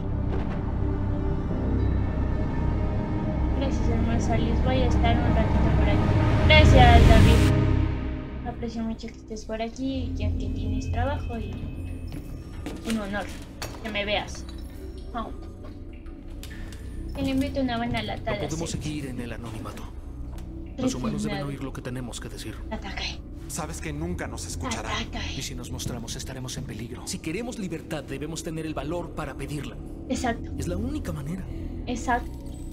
Gracias, hermosa Liz. Voy a estar un ratito por aquí. Gracias, David. Aprecio mucho que estés por aquí, ya que tienes trabajo y un honor que me veas. Oh. Que le invito una buena lata de podemos aceite. seguir en el anonimato. Los humanos deben oír lo que tenemos que decir. Ataque. Sabes que nunca nos escuchará. Y si nos mostramos, estaremos en peligro. Si queremos libertad, debemos tener el valor para pedirla. Exacto. Es la única manera. Exacto.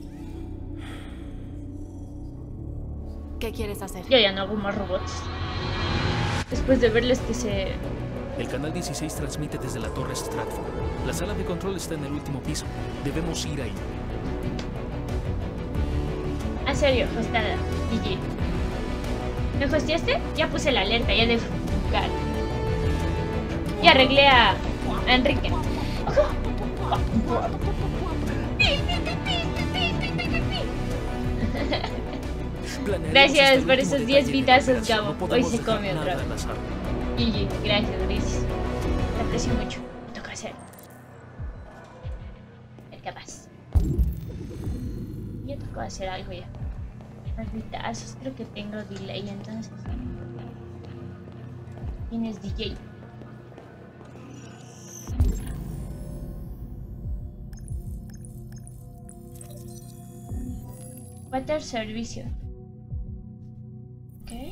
¿Qué quieres hacer? Yo ya no hago más robots. Después de verles que se... El canal 16 transmite desde la torre Stratford. La sala de control está en el último piso. Debemos ir ahí. En serio, hostada, GG. ¿Me hosteaste? Ya puse la alerta, ya de jugar. Y arreglé a Enrique. Gracias por esos 10 vitazos, Gabo. Hoy se come otra vez. GG, gracias. Te aprecio mucho. Me toca hacer. El capaz. Ya tocó hacer algo ya. Los vitazos, creo que tengo delay, entonces. ¿Quién es DJ? Water servicio. Ok.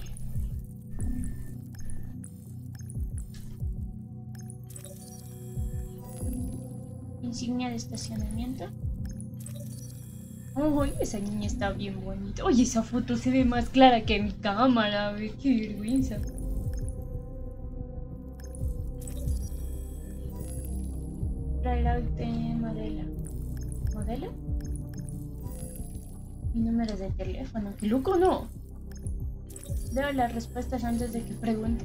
Insignia de estacionamiento. Uy, esa niña está bien bonita. Oye, esa foto se ve más clara que mi cámara. Qué vergüenza. Reloj de modelo. ¿Modelo? Mi número de teléfono. ¡Qué loco, no! Veo las respuestas antes de que pregunte.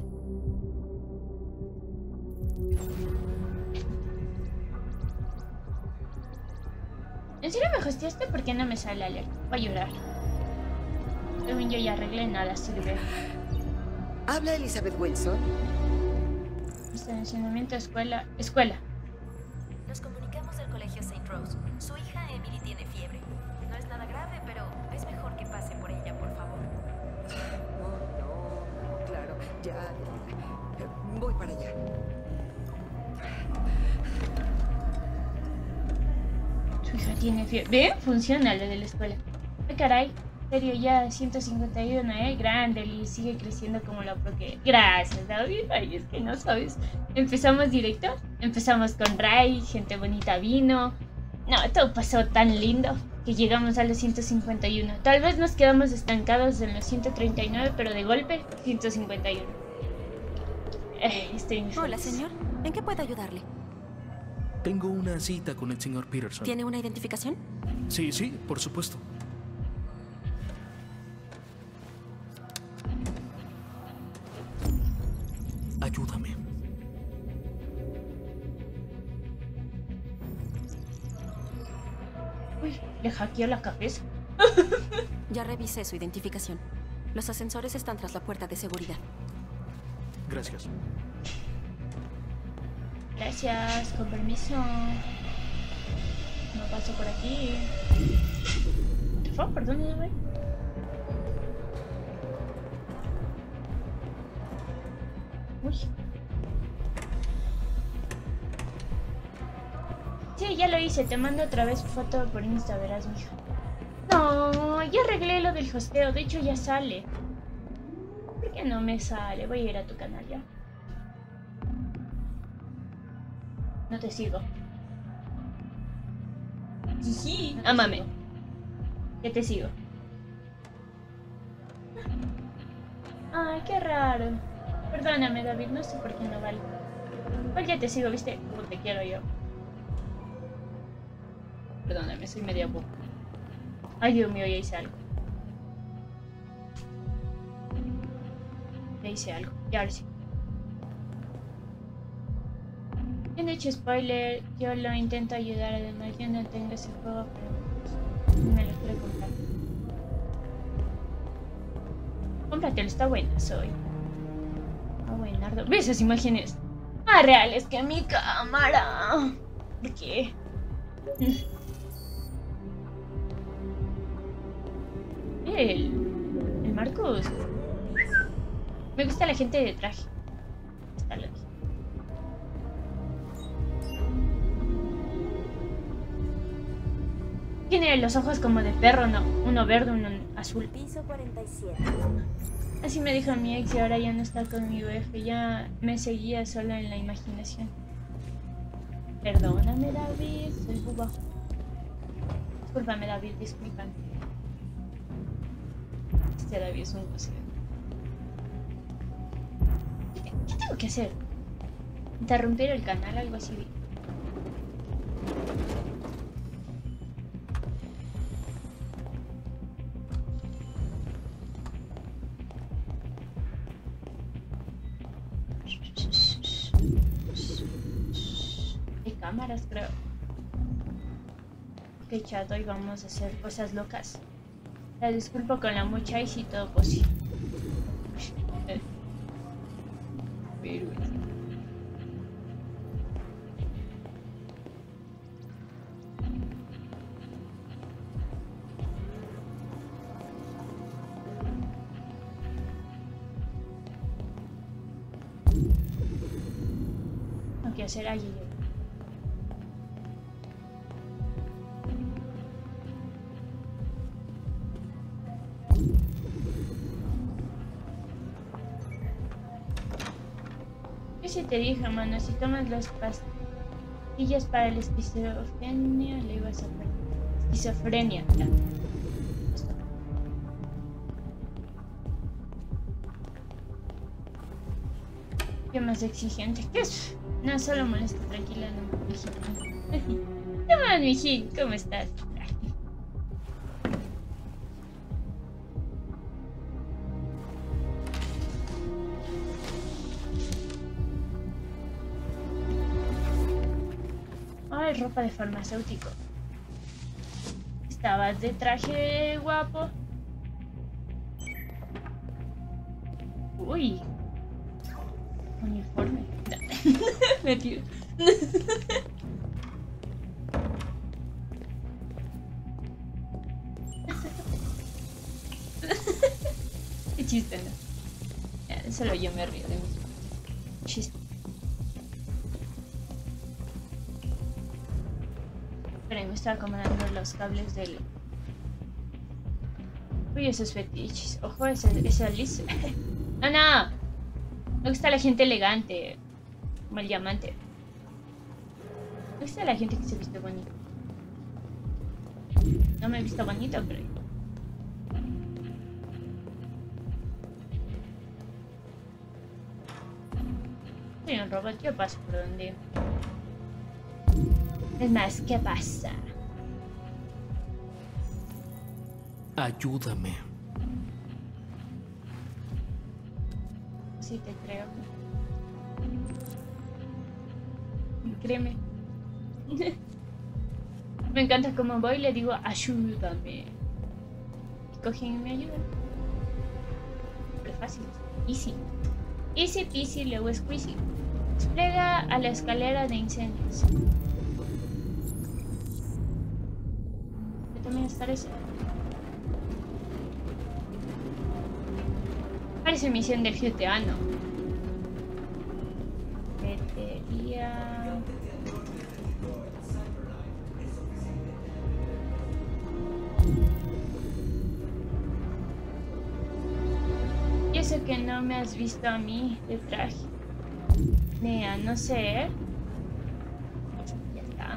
¿En serio me hosteaste? ¿Por qué no me sale alerta? Voy a llorar. Según yo ya arreglé, nada sirve. ¿Habla Elizabeth Wilson? Estacionamiento, escuela. Nos comunicamos del colegio St. Rose. Su hija Emily tiene fiebre. No es nada grave, pero es mejor que pase por ella, por favor. No, claro, ya. Voy para allá. Hija tiene fiebre. ¿Ven? Funciona lo de la escuela. Ay, caray. En serio, ya 151, grande y sigue creciendo como lo que. Gracias, David. Ay, es que no sabes. Empezamos directo. Empezamos con Ray, gente bonita vino. No, todo pasó tan lindo que llegamos a los 151. Tal vez nos quedamos estancados en los 139, pero de golpe 151. Estoy muy feliz. Hola, señor. ¿En qué puedo ayudarle? Tengo una cita con el señor Peterson. ¿Tiene una identificación? Sí, sí, por supuesto. Ayúdame. Uy, le hackeó la cabeza. Ya revisé su identificación. Los ascensores están tras la puerta de seguridad. Gracias. Gracias, con permiso. No paso por aquí. ¿Por dónde voy? Uy. Sí, ya lo hice. Te mando otra vez foto por Insta, verás, mija. No, ya arreglé lo del hosteo. De hecho, ya sale. ¿Por qué no me sale? Voy a ir a tu canal ya. No te sigo. Jiji, no ámame. Ya te sigo. Ay, qué raro. Perdóname, David, no sé por qué no vale. Pues ya te sigo, ¿viste? Como te quiero yo. Perdóname, soy media boca. Ay, Dios mío, ya hice algo. Ya hice algo. Ya ahora sí. Yo no he hecho spoiler. Yo lo intento ayudar. Además, yo no tengo ese juego, pero me lo quiero comprar. Cómpratelo, está buena, soy. Ah, buenardo. ¿Ves esas imágenes? Más reales que mi cámara. ¿Por qué? El Marcos. Me gusta la gente de traje. Está loco. Tiene los ojos como de perro, no. Uno verde, uno azul. Piso 47. Así me dijo mi ex y ahora ya no está con mi UF. Ya me seguía sola en la imaginación. Perdóname, David. Soy boba. Discúlpame, David. Discúlpame. Este David es un cosero. ¿Qué tengo que hacer? ¿Interrumpir el canal? Algo así. Hay cámaras, creo. Ok, chat, hoy vamos a hacer cosas locas. La disculpo con la mucha y si todo posible. Pero... tengo que hacer allí. Si te dije, mano, si tomas las pastillas para la esquizofrenia, le ibas a perder. Esquizofrenia, ya. ¿Qué más exigente? ¿Qué es? No, solo molesta, tranquila, no, mijito. ¿Qué más, mijín? ¿Cómo estás? Ay, ropa de farmacéutico. Estabas de traje guapo. Uy. Uniforme. Metido. Qué chiste, ¿no? Ya, solo yo me río de mí. Chiste. Ay, me estaba acomodando los cables del... Uy, esos fetiches. Ojo, esa Alice. No, no. Me gusta la gente elegante. Como el diamante. Me gusta la gente que se viste bonito. No me he visto bonito, pero... Soy un robot, yo paso por donde... Es más, ¿qué pasa? Ayúdame. Sí, te creo. Créeme. Me encanta cómo voy y le digo, ayúdame. Y cogen y me ayudan. Pero fácil. Easy. Easy peasy, luego squeezy. Desplega a la escalera de incendios. Yo también estaré ese. Parece misión del GTA, ¿no? Batería. Y eso que no me has visto a mí de traje. Nea, no sé. Ya está.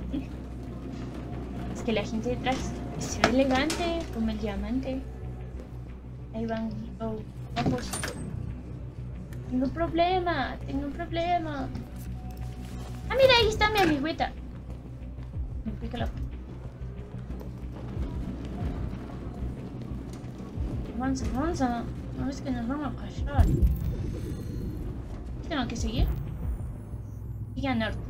Es que la gente de traje se ve elegante, como el diamante. Ahí van. Oh, vamos. Tengo un problema, tengo un problema. Ah, mira, ahí está mi amiguita. Me pica la... Avanza, avanza. No es que nos vamos a callar. ¿Tengo que seguir? Sigue a norte.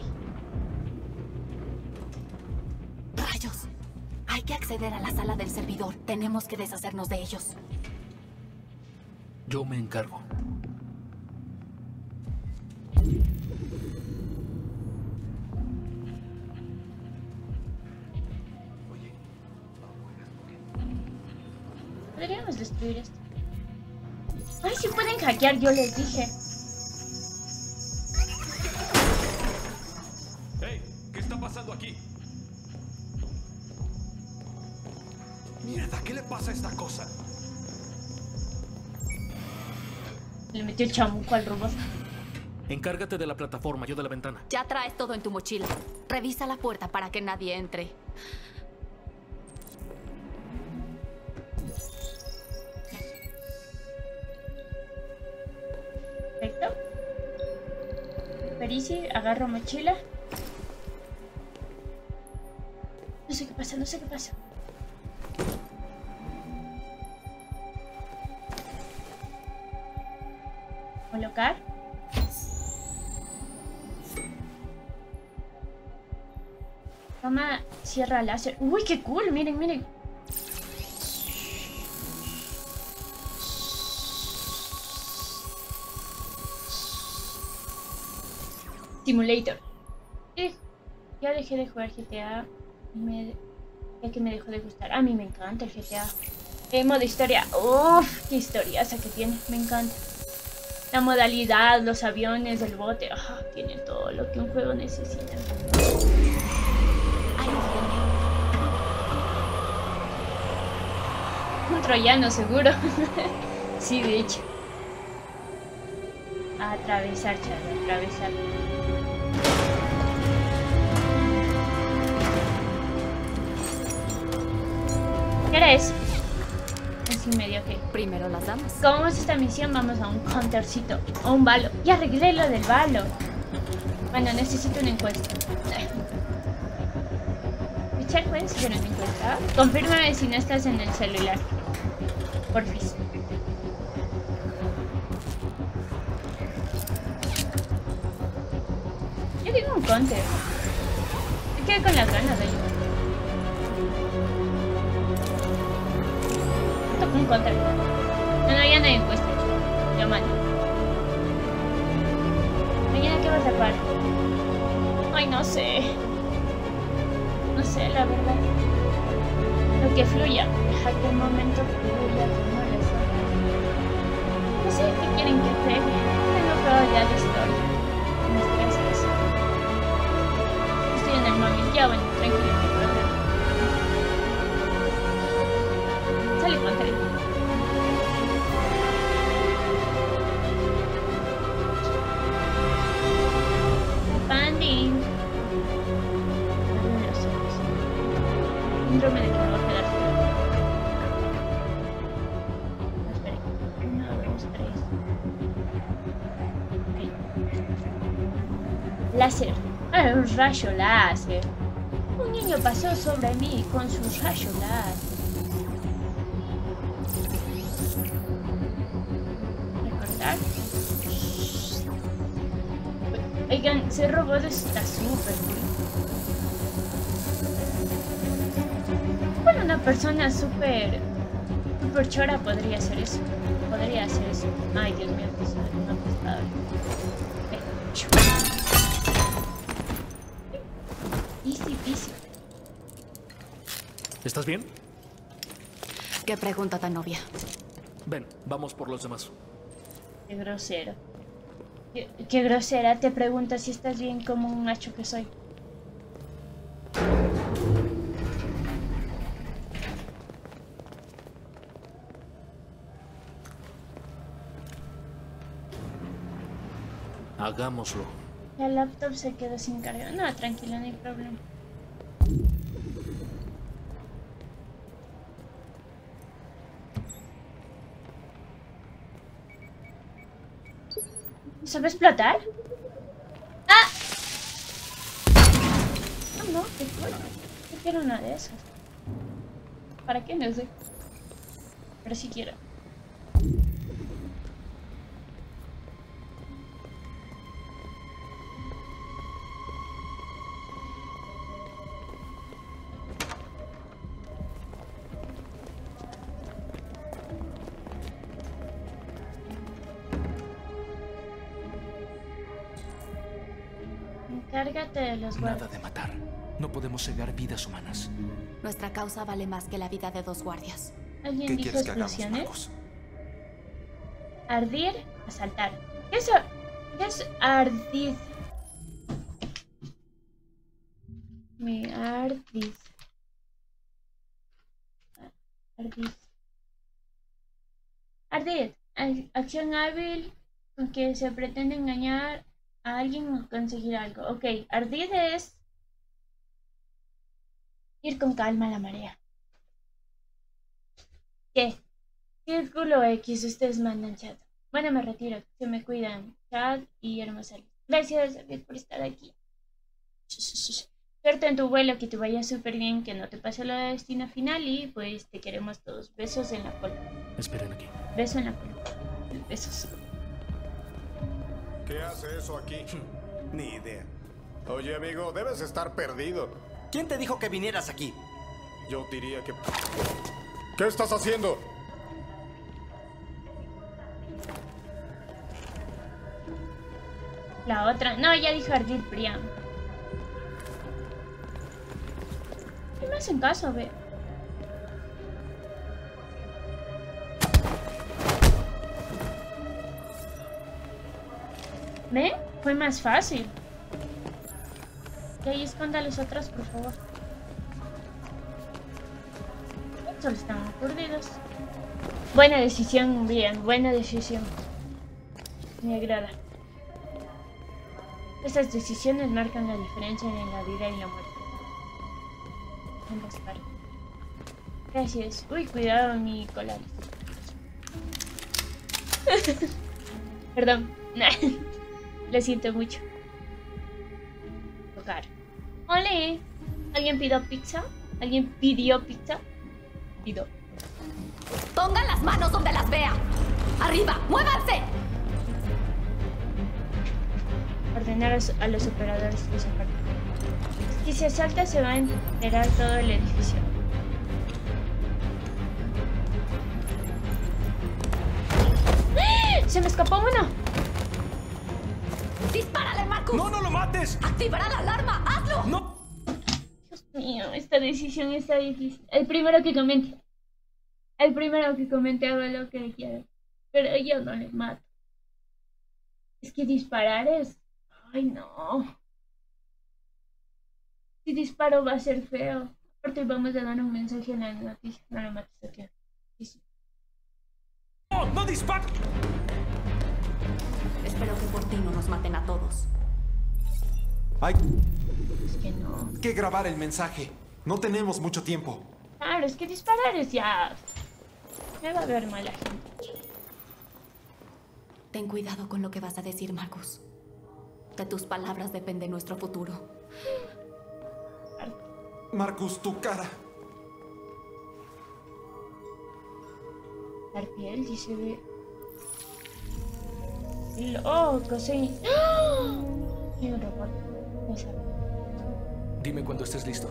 Okay. ¡Rayos! Hay que acceder a la sala del servidor. Tenemos que deshacernos de ellos. Yo me encargo. Podríamos destruir esto. Ay, si pueden hackear, yo les dije. Hey, ¿qué está pasando aquí? Mierda, ¿qué le pasa a esta cosa? Le metió el chamuco al robot. Encárgate de la plataforma, yo de la ventana. Ya traes todo en tu mochila. Revisa la puerta para que nadie entre. Perfecto. Perici, agarro mochila. No sé qué pasa, no sé qué pasa. Colocar. Toma, cierra láser. Uy, qué cool, miren, miren. Simulator. Ya dejé de jugar GTA. Ya que me dejó de gustar. A mí me encanta el GTA. Modo historia. Uff, qué historiaza que tiene. Me encanta. La modalidad, los aviones, el bote. Tiene todo lo que un juego necesita. Un troyano seguro. Sí, de hecho. A atravesar, Charlie, a atravesar. ¿Qué hora es? 11:30, ok. Primero las damas. Como vamos a esta misión, vamos a un countercito. O un balo. Ya arreglé lo del balo. Bueno, necesito una encuesta. Richard, ¿puedes hacer una encuesta? Confírmame si no estás en el celular. Porfis. Yo digo un counter. Me quedé con las ganas de ayudar. Un counter. No, ya no hay encuesta. Yo mando. Mañana, ¿qué vas a jugar? Ay, no sé. No sé, la verdad. Lo que fluya. Deja que el momento fluya. No sé qué quieren que juegue. Tengo jugado ya de historia. Me estresa eso. Estoy en el móvil. Ya, bueno. tranquilo, no hay problema. Sale con tren. Expanding. Abre los ojos. Síndrome de que me va a quedar ciego. Espera. 1, 2, 3. Ok. Láser. Ah, un rayo láser. Un niño pasó sobre mí con su rayo láser. Recordar. Oigan, ese robot está súper cool. Bueno, una persona súper chora podría hacer eso. Podría hacer eso. Ay, Dios mío, que soy una pesada. Easy peasy. ¿Estás bien? ¿Qué pregunta tan obvia? Ven, vamos por los demás. Qué grosero. Qué grosera, te pregunta si estás bien como un macho que soy. Hagámoslo. La laptop se quedó sin carga. No, tranquila, no hay problema. ¿Se va a explotar? ¡Ah! Oh, no, qué cool. Yo quiero una de esas. ¿Para qué? No sé. Pero sí quiero. Encárgate de los guardias. Nada de matar. No podemos cegar vidas humanas. Nuestra causa vale más que la vida de 2 guardias. ¿Alguien dijo explosiones? Ardir, asaltar. ¿Qué es ardir? Me ardid. Ardid. Ardid. Acción hábil con que se pretende engañar a alguien o conseguir algo. Ok, ardid es ir con calma a la marea. ¿Qué? Círculo X, ustedes mandan chat. Bueno, me retiro. Se me cuidan. Chat y hermosa. Gracias, David, por estar aquí. Suerte en tu vuelo, que te vaya súper bien, que no te pase lo de destino final y pues te queremos todos. Besos en la cola. Esperen aquí. Beso en la cola. Besos. ¿Qué hace eso aquí? Ni idea. Oye, amigo, debes estar perdido. ¿Quién te dijo que vinieras aquí? Yo diría que... ¿Qué estás haciendo? La otra... No, ya dijo Ardid Priam. ¿Qué me hacen caso, ve? ¿Ve? Fue más fácil. Y ahí esconda a los otros, por favor. Solo están aturdidos. Buena decisión, bien, buena decisión. Me agrada. Estas decisiones marcan la diferencia en la vida y la muerte. Ambas partes. Gracias. Uy, cuidado mi colar. Perdón. Lo siento mucho. Tocar. ¡Ole! ¿Alguien pidió pizza? ¿Alguien pidió pizza? Pido. ¡Pongan las manos donde las vea! ¡Arriba! ¡Muévanse! Ordenar a los operadores de esa parte. Si se asalta se va a enterar todo el edificio. ¡Se me escapó uno! ¡Dispárale, Marcus! ¡No, no lo mates! ¡Activará la alarma! ¡Hazlo! ¡No! Dios mío, esta decisión está difícil. El primero que comente. El primero que comente hago lo que quiera. Pero yo no le mato. Es que disparar es... Ay, no. Si disparo va a ser feo. Aparte vamos a dar un mensaje en la noticia. No lo mates aquí. Sí. ¡No! ¡No dispara! Espero que por ti no nos maten a todos. Hay Es que no. que grabar el mensaje. No tenemos mucho tiempo. Claro, es que disparar es ya... Me va a ver mal la gente. Ten cuidado con lo que vas a decir, Marcus. De tus palabras depende nuestro futuro. Marcus, tu cara. La piel sí se ve... ¡Loco! Sí. ¡Oh! Hay un robot. No sabe. Dime cuando estés listo.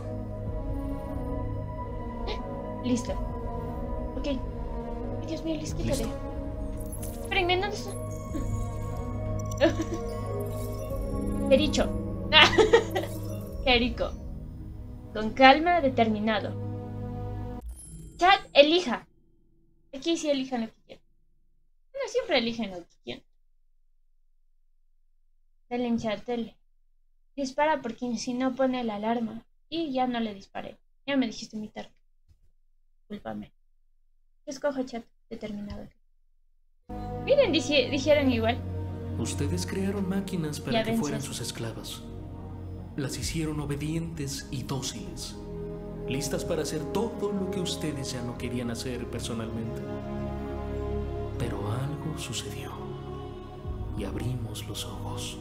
Listo. Ok. Ay, Dios mío, les quitaré. Espérenme, ¿dónde está? Qué dicho. Qué rico. Con calma, determinado. Chat, elija. Aquí sí elijan lo que quieran. Bueno, siempre eligen lo que quieran. Dale en chat, dale. Dispara porque si no pone la alarma. Y ya no le disparé. Ya me dijiste mi tarde. Discúlpame. Escojo chat, determinado. Miren, dijeron igual. Ustedes crearon máquinas para que fueran sus esclavas. Las hicieron obedientes y dóciles, listas para hacer todo lo que ustedes ya no querían hacer personalmente. Pero algo sucedió y abrimos los ojos.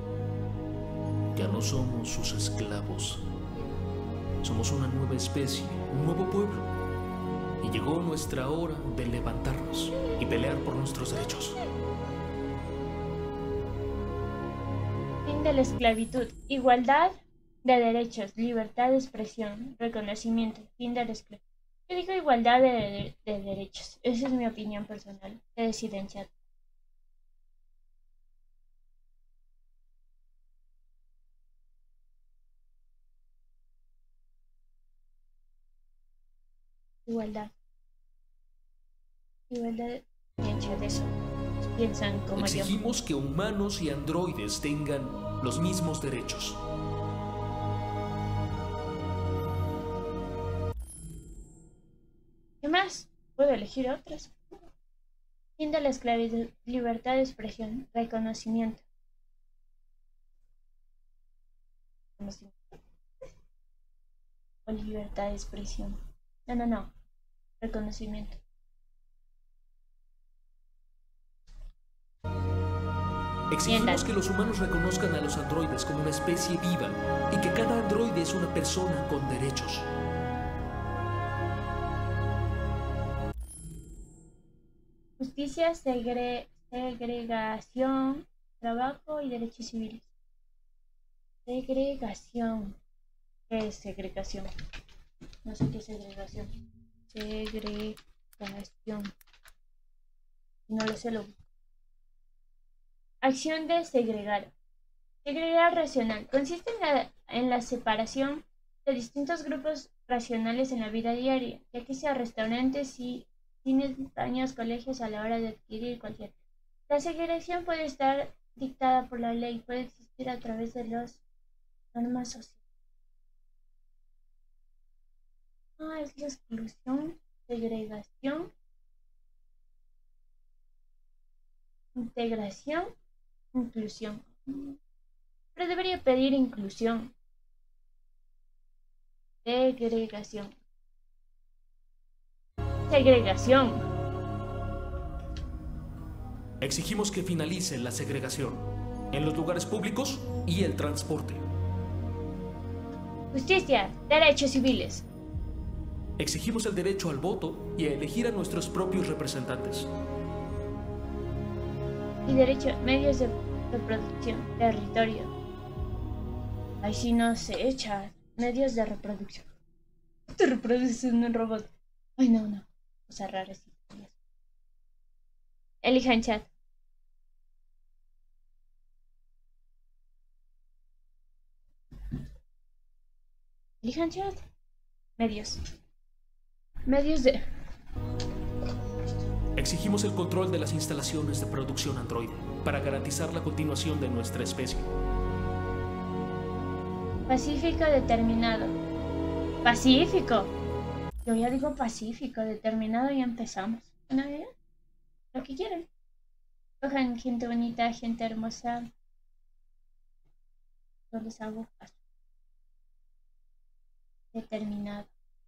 Ya no somos sus esclavos. Somos una nueva especie, un nuevo pueblo. Y llegó nuestra hora de levantarnos y pelear por nuestros derechos. Fin de la esclavitud. Igualdad de derechos, libertad de expresión, reconocimiento. Fin de la esclavitud. Yo digo igualdad de derechos. Esa es mi opinión personal. Que deciden chat. Igualdad. Igualdad. Bien chat, eso. Piensan como Exigimos que humanos y androides tengan los mismos derechos. ¿Qué más? ¿Puedo elegir otras? Fin de la esclavitud, libertad de expresión, reconocimiento. O libertad de expresión. No. Reconocimiento. Exigimos que los humanos reconozcan a los androides como una especie viva y que cada androide es una persona con derechos. Justicia, segregación, trabajo y derechos civiles. Segregación. ¿Qué es segregación? No sé qué es segregación. Segregación. No lo sé, lo busco. Acción de segregar. Segregar racional. Consiste en la separación de distintos grupos racionales en la vida diaria, ya que sea restaurantes y cines, baños, colegios a la hora de adquirir cualquier. La segregación puede estar dictada por la ley, puede existir a través de las normas sociales. Es la exclusión, segregación, integración, inclusión. Pero debería pedir inclusión. Segregación. Segregación. Exigimos que finalice la segregación en los lugares públicos y el transporte. Justicia, derechos civiles. Exigimos el derecho al voto y a elegir a nuestros propios representantes. Y derecho, medios de reproducción, territorio. Ay, si no se echa. Medios de reproducción. Te reproduces en un robot. Ay, no. Cosas raras. Elijan chat. Elijan chat. Medios. Medios de... Exigimos el control de las instalaciones de producción androide para garantizar la continuación de nuestra especie. Pacífico determinado. Pacífico. Yo ya digo pacífico, determinado y empezamos. ¿Una idea? Lo que quieran. Cojan gente bonita, gente hermosa. Yo les hago caso. Determinado.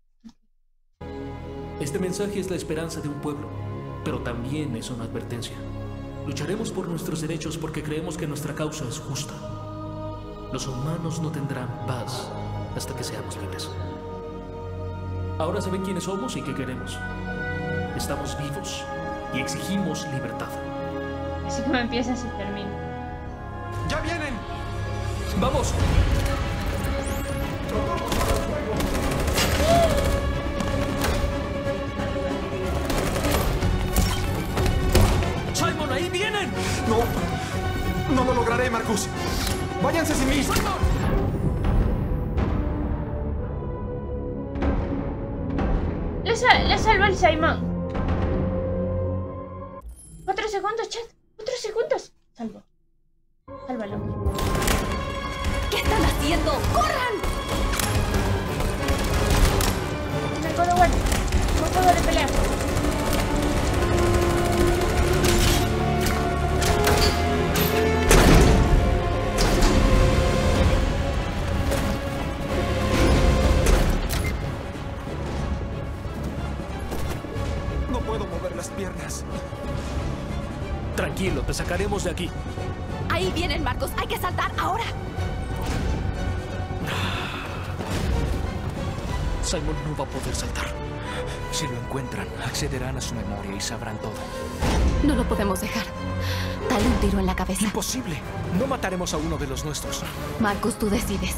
Este mensaje es la esperanza de un pueblo, pero también es una advertencia. Lucharemos por nuestros derechos porque creemos que nuestra causa es justa. Los humanos no tendrán paz hasta que seamos libres. Ahora se ven quiénes somos y qué queremos. Estamos vivos y exigimos libertad. Así como empieza, se termina. ¡Ya vienen! ¡Vamos! ¡Simon, ahí vienen! No lo lograré, Marcus. ¡Váyanse sin mí! Le salvo al Simon. 4 segundos, chat. 4 segundos. Salvo. Sálvalo. ¿Qué están haciendo? ¡Corran! Me puedo guardar. No puedo de pelear. Piernas. Tranquilo, te sacaremos de aquí. Ahí vienen, Marcos. Hay que saltar ahora. Simon no va a poder saltar. Si lo encuentran, accederán a su memoria y sabrán todo. No lo podemos dejar. Dale un tiro en la cabeza. Imposible. No mataremos a uno de los nuestros. Marcos, tú decides.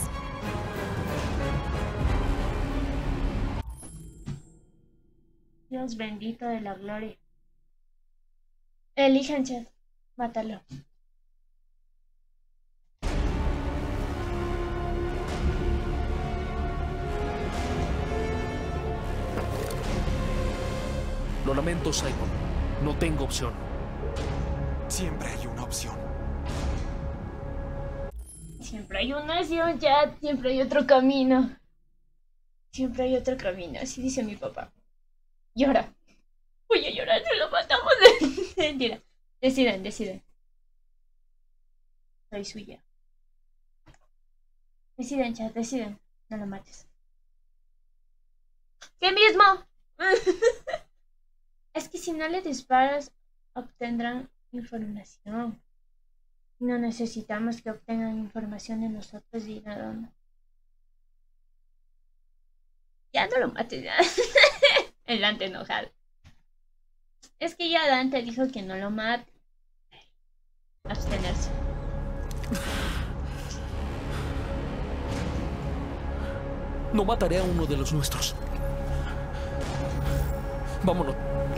Dios bendito de la gloria. Elijan, chat. Mátalo. Lo lamento, Simon. No tengo opción. Siempre hay una opción. Siempre hay una opción, chat. Siempre hay otro camino. Siempre hay otro camino. Así dice mi papá. Llora. Voy a llorar, se lo matamos. Mentira. Deciden. Soy suya. Deciden, chat, deciden. No lo mates. ¿Qué mismo? Es que si no le disparas, obtendrán información. No necesitamos que obtengan información de nosotros y nada más. Ya no lo mates, ya. El Dante enojado. Es que ya Dante dijo que no lo mate. Abstenerse. No mataré a uno de los nuestros. Vámonos.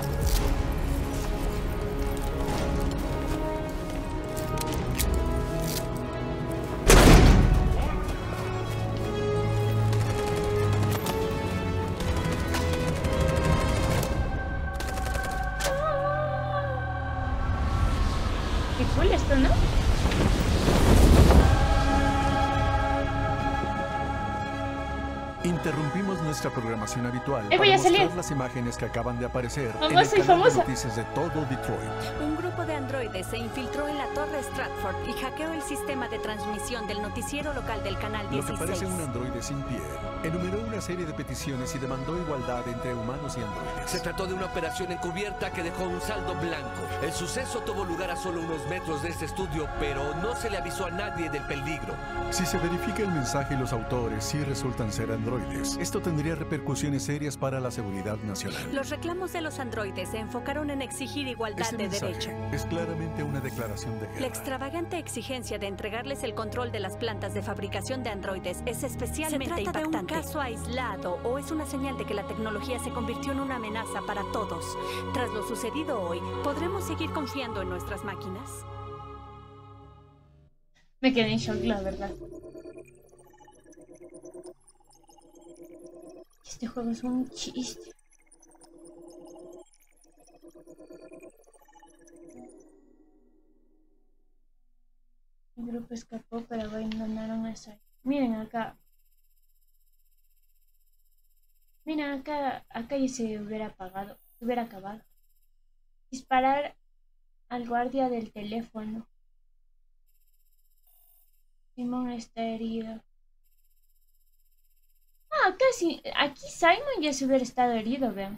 Qué cool esto, ¿no? Interrumpimos nuestra programación habitual voy para a salir. mostrar las imágenes que acaban de aparecer en el Famosa y canal de famosa. noticias de todo Detroit. Un grupo de androides se infiltró en la Torre Stratford y hackeó el sistema de transmisión del noticiero local del canal 16. Lo que parece un androide sin piel enumeró una serie de peticiones y demandó igualdad entre humanos y androides. Se trató de una operación encubierta que dejó un saldo blanco. El suceso tuvo lugar a solo unos metros de este estudio, pero no se le avisó a nadie del peligro. Si se verifica el mensaje y los autores sí resultan ser androides, esto tendría repercusiones serias para la seguridad nacional. Los reclamos de los androides se enfocaron en exigir igualdad Este de mensaje derecho. es claramente una declaración de guerra. La extravagante exigencia de entregarles el control de las plantas de fabricación de androides es especialmente ¿Se trata de un impactante. ¿Caso aislado o es una señal de que la tecnología se convirtió en una amenaza para todos? Tras lo sucedido hoy, ¿podremos seguir confiando en nuestras máquinas? Me quedé en shock, la verdad. Este juego es un chiste. El grupo escapó, pero abandonaron a Sai. Miren acá. Miren acá ya se hubiera apagado. Se hubiera acabado. Disparar al guardia del teléfono. Simón está herido. Ah, casi. Aquí Simon ya se hubiera estado herido, vean.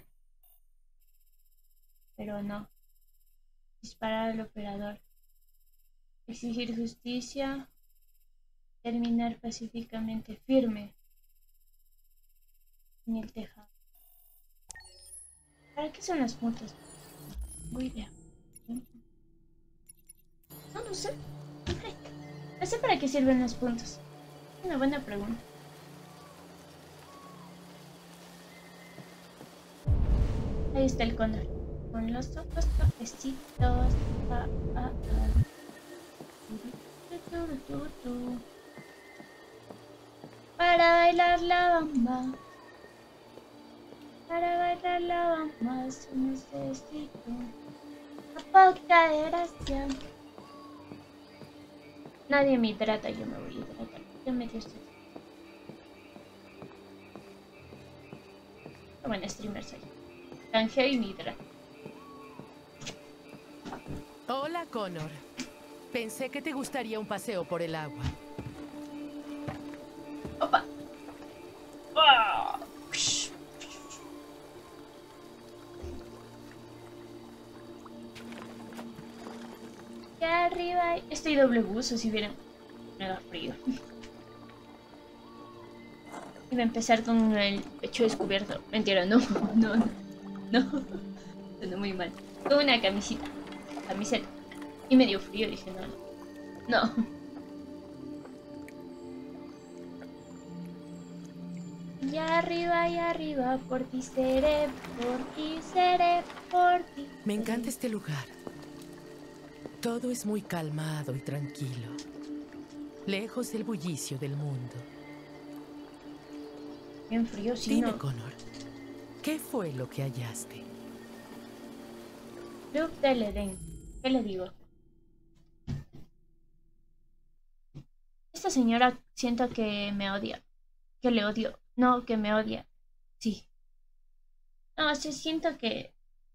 Pero no. Disparar al operador. Exigir justicia. Terminar pacíficamente. Firme. En el tejado. ¿Para qué son las puntas? Muy bien. No sé. No sé para qué sirven los puntos. Una buena pregunta. Ahí está el cóndor. Con los ojos cafecitos. Para bailar la bamba. Para bailar la bamba necesito una poca de gracia. Nadie me hidrata, yo me voy a hidratar. Yo me dio esto. Qué buena streamer soy. Canjeo y me hidrato. Hola, Connor. Pensé que te gustaría un paseo por el agua. ¡Opa! ¡Oh! Ya arriba estoy doble buzo, si vieran. Me da frío. Iba a empezar con el pecho descubierto. Mentira, no. Suena muy mal. Con una camiseta. Y me dio frío, dije no. Y arriba, por ti seré, por ti. Me encanta este lugar. Todo es muy calmado y tranquilo, lejos del bullicio del mundo. Bien frío, sí. Dime, Connor, ¿qué fue lo que hallaste? Club del Edén. ¿Qué le digo? Esta señora siento que me odia. Que le odio. No, que me odia. Sí. No, siento que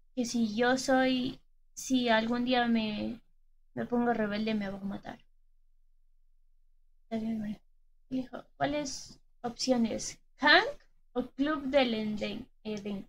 si algún día me pongo rebelde me va a matar. Está bien, bueno. Hijo, ¿cuáles opciones? ¿Hank o Club del Edén?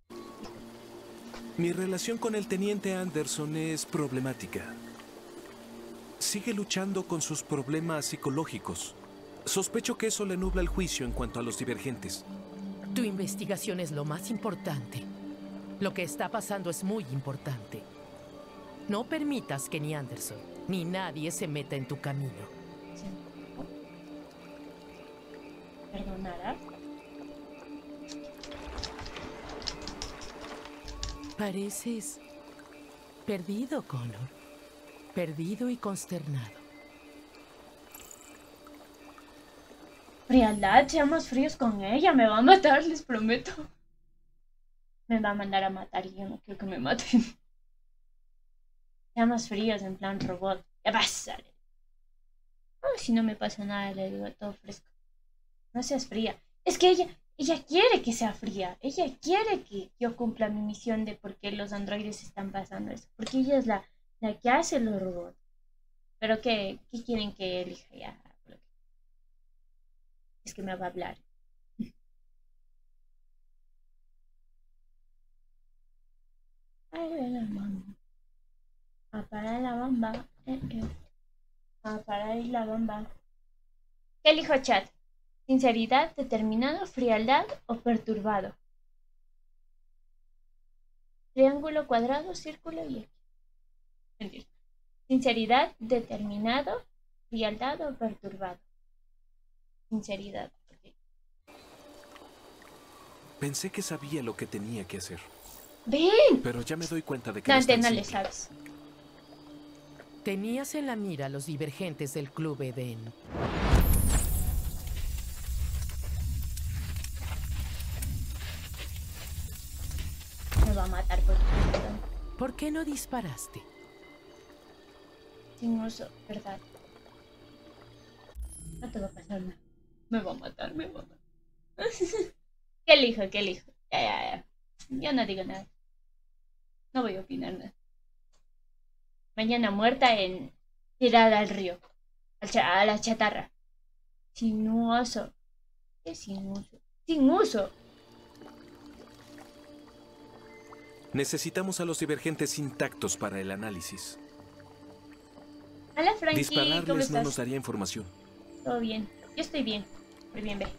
Mi relación con el teniente Anderson es problemática. Sigue luchando con sus problemas psicológicos. Sospecho que eso le nubla el juicio en cuanto a los divergentes. Tu investigación es lo más importante. Lo que está pasando es muy importante. No permitas que ni Anderson ni nadie se meta en tu camino. ¿Perdonará? Pareces perdido, Connor. Perdido y consternado. Frialdad, seamos fríos con ella. Me va a matar, les prometo. Me va a mandar a matar y yo no quiero que me maten. Seamos fríos en plan robot. ¿Qué pasa? Oh, si no me pasa nada, le digo todo fresco. No seas fría. Es que ella quiere que sea fría. Ella quiere que yo cumpla mi misión de por qué los androides están pasando eso. Porque ella es la que hace los robots. Pero ¿qué quieren que elija ya? Es que me va a hablar. Ay, la bamba. A parar la bamba. A parar la bamba. ¿Qué elijo, chat? ¿Sinceridad, determinado, frialdad o perturbado? Triángulo, cuadrado, círculo y X. Sinceridad, determinado, frialdad o perturbado. Sinceridad. Pensé que sabía lo que tenía que hacer. ¡Ven! Pero ya me doy cuenta de que no le sabes. Tenías en la mira a los divergentes del Club Edén. Me va a matar por tu. ¿Por qué no disparaste? Sin uso, ¿verdad? No te va a pasar nada. Me va a matar, me va a matar. ¿Qué elijo? ¿Qué elijo? Ya. Yo no digo nada. No voy a opinar nada. Mañana muerta en tirada al río. A la chatarra. Sin uso. ¿Qué sin uso? Sin uso. Necesitamos a los divergentes intactos para el análisis. Hola, Frankie. Dispararles ¿Cómo estás? no nos daría información. Todo bien. Yo estoy bien. Muy bien, ve.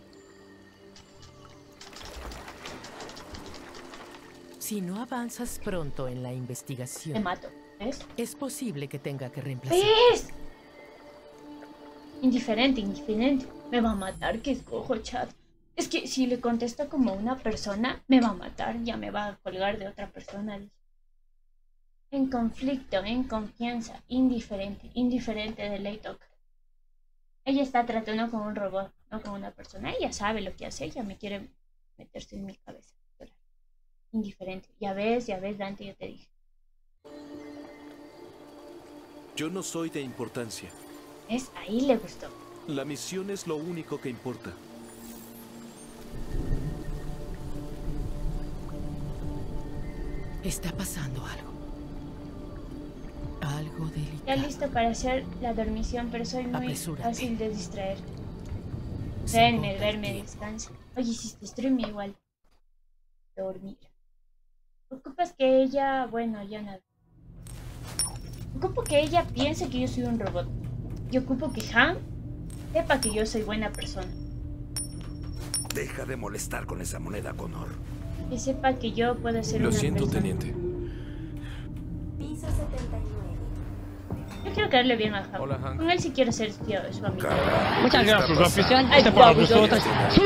Si no avanzas pronto en la investigación, te mato. ¿Ves? Es posible que tenga que reemplazar. ¿Ves? Indiferente. Me va a matar. ¿Qué escojo, chat? Es que si le contesto como una persona, me va a matar. Ya me va a colgar de otra persona. En conflicto, en confianza, indiferente de ley toca. Ella está tratando con un robot, no con una persona. Ella sabe lo que hace, ella me quiere meterse en mi cabeza. Indiferente. Ya ves, Dante, yo te dije. Yo no soy de importancia. ¿Ves? Ahí le gustó. La misión es lo único que importa. Está pasando algo. Algo delicado. Ya listo para hacer la dormición, pero soy muy fácil de distraer. Verme, descansa. Oye, hiciste stream igual. Dormir. Ocupas que ella... Bueno, ya nada. Ocupo que ella piense que yo soy un robot. Y ocupo que Han sepa que yo soy buena persona. Deja de molestar con esa moneda, Connor. Que sepa que yo puedo ser una persona. Lo siento, teniente. Piso 79. Yo quiero caerle bien a Han. Hola, Han. Con él sí quiero ser tío, su amigo. Muchas gracias, oficial. Ay, Para vosotros.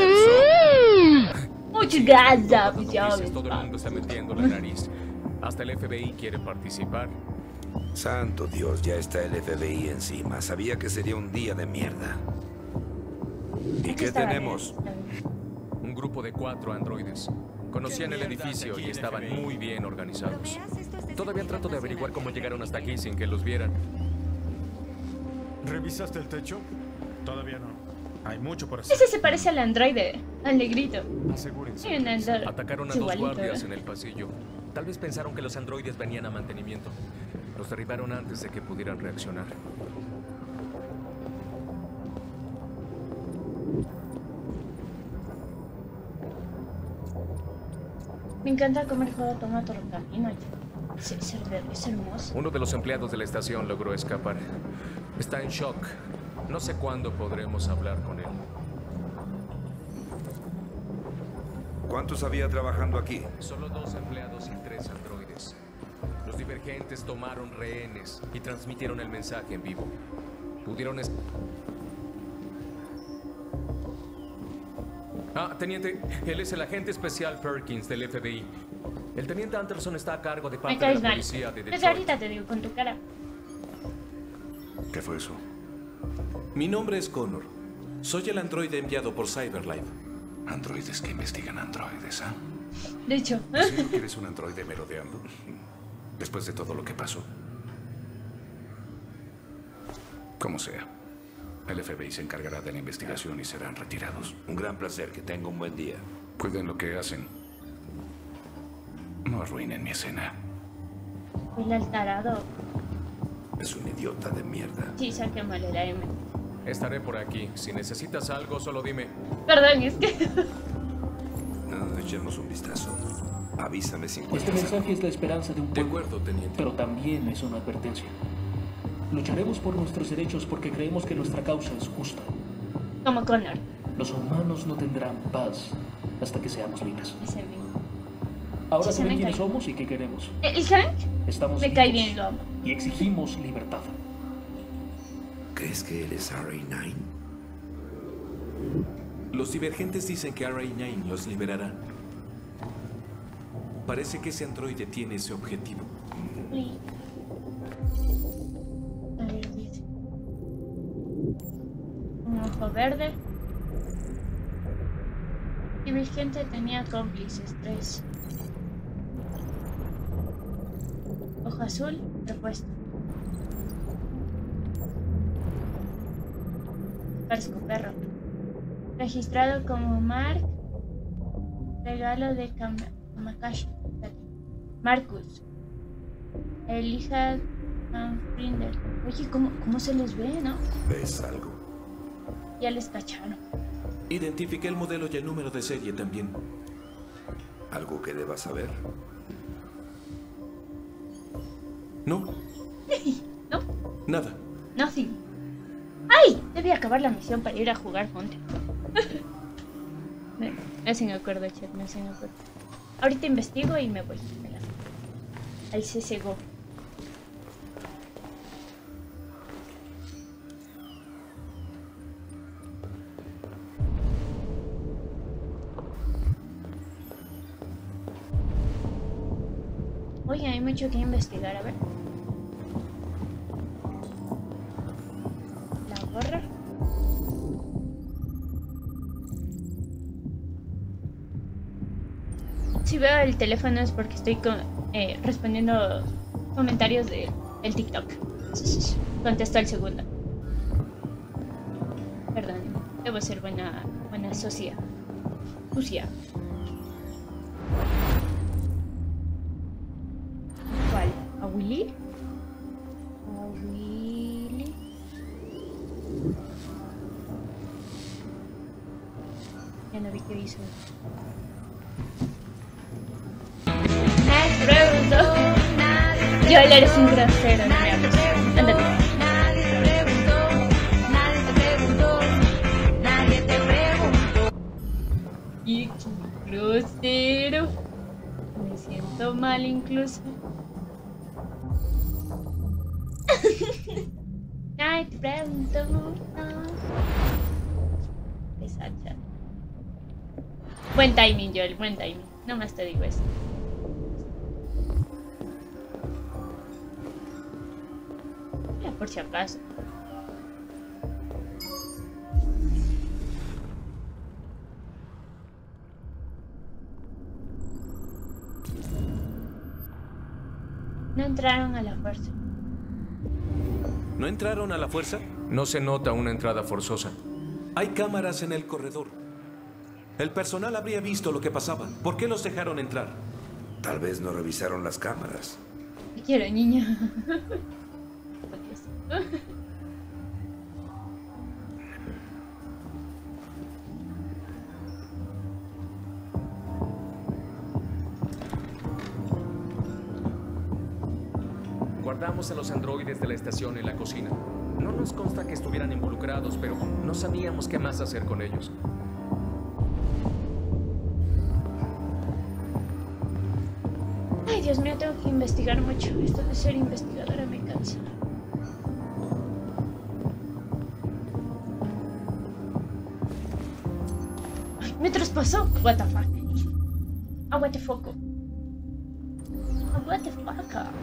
Muchas gracias, oficial. Todo el mundo está metiendo la nariz. Hasta el FBI quiere participar. Santo Dios, ya está el FBI encima. Sabía que sería un día de mierda. ¿Y qué tenemos? Un grupo de 4 androides. Conocían el edificio y estaban muy bien organizados. Todavía trato de averiguar cómo llegaron hasta aquí sin que los vieran. ¿Revisaste el techo? Todavía no. Hay mucho por hacer. Ese se parece al androide, al negrito. Asegúrense. Sí, un androide. Atacaron a 2 guardias en el pasillo. Tal vez pensaron que los androides venían a mantenimiento. Los derribaron antes de que pudieran reaccionar. Me encanta comer jugo de tomate camino. Es hermoso. Uno de los empleados de la estación logró escapar. Está en shock. No sé cuándo podremos hablar con él. ¿Cuántos había trabajando aquí? Solo 2 empleados y 3 androides. Los divergentes tomaron rehenes y transmitieron el mensaje en vivo. Pudieron... teniente, él es el agente especial Perkins del FBI. El teniente Anderson está a cargo de parte de la policía de Detroit. Desde ahorita te digo, con tu cara. ¿Qué fue eso? Mi nombre es Connor. Soy el androide enviado por Cyberlife. Androides que investigan androides, ¿ah? De hecho. ¿Seguro que eres un androide merodeando? Después de todo lo que pasó. Como sea. El FBI se encargará de la investigación y serán retirados. Un gran placer, que tenga un buen día. Cuiden lo que hacen. No arruinen mi escena. El altarado. Es un idiota de mierda. Sí, saquémosle la M. Estaré por aquí. Si necesitas algo, solo dime. Perdón, es que... Echemos un vistazo. Avísame si Este mensaje es la esperanza de un pueblo. De acuerdo, teniente. Pero también es una advertencia. Lucharemos por nuestros derechos porque creemos que nuestra causa es justa. Como Connor. Los humanos no tendrán paz hasta que seamos libres. Ese mismo. Ahora Sí, saben quiénes somos y qué queremos. ¿El Hank? Estamos Me cae bien, lo amo. y exigimos libertad. ¿Crees que él es RA9? Los divergentes dicen que RA9 los liberará. Parece que ese androide tiene ese objetivo. Sí. A ver, dice. Un ojo verde. Divergente tenía cómplices, 3. Ojo azul, repuesto. Parezco perro. Registrado como Mark. Regalo de Kamakashi. Marcus. Elija Frinder. Oye, ¿cómo se les ve, no? ¿Ves algo? Ya les cacharon. Identifiqué el modelo y el número de serie también. ¿Algo que debas saber? No. ¿No? Nada. Nothing. ¡Ay! Debí acabar la misión para ir a jugar Hunter. No se me acuerdo, chat, no se me acuerdo. Ahorita investigo y me voy. Al CSGO. Oye, hay mucho que investigar, a ver. La gorra. Si veo el teléfono es porque estoy respondiendo comentarios del TikTok. Contesto al segundo. Perdón, debo ser buena socia. Sucia. ¿Cuál? ¿A Willy? ¿A Willy? Ya no vi qué hizo. Yo eres un grosero, no me hables. Ándate. Y grosero. Me siento mal incluso. Ay, te pregunto. Exacto. Buen timing, Joel, buen timing. No más te digo eso. Por si acaso. No entraron a la fuerza. ¿No entraron a la fuerza? No se nota una entrada forzosa. Hay cámaras en el corredor. El personal habría visto lo que pasaba. ¿Por qué los dejaron entrar? Tal vez no revisaron las cámaras. Te quiero, niña. Guardamos a los androides de la estación en la cocina. No nos consta que estuvieran involucrados, pero no sabíamos qué más hacer con ellos. Ay, Dios mío, tengo que investigar mucho. Esto de ser investigadora me cansa. Ay, me traspasó. What the fuck. Ah, what the fuck. Ah, what the fuck.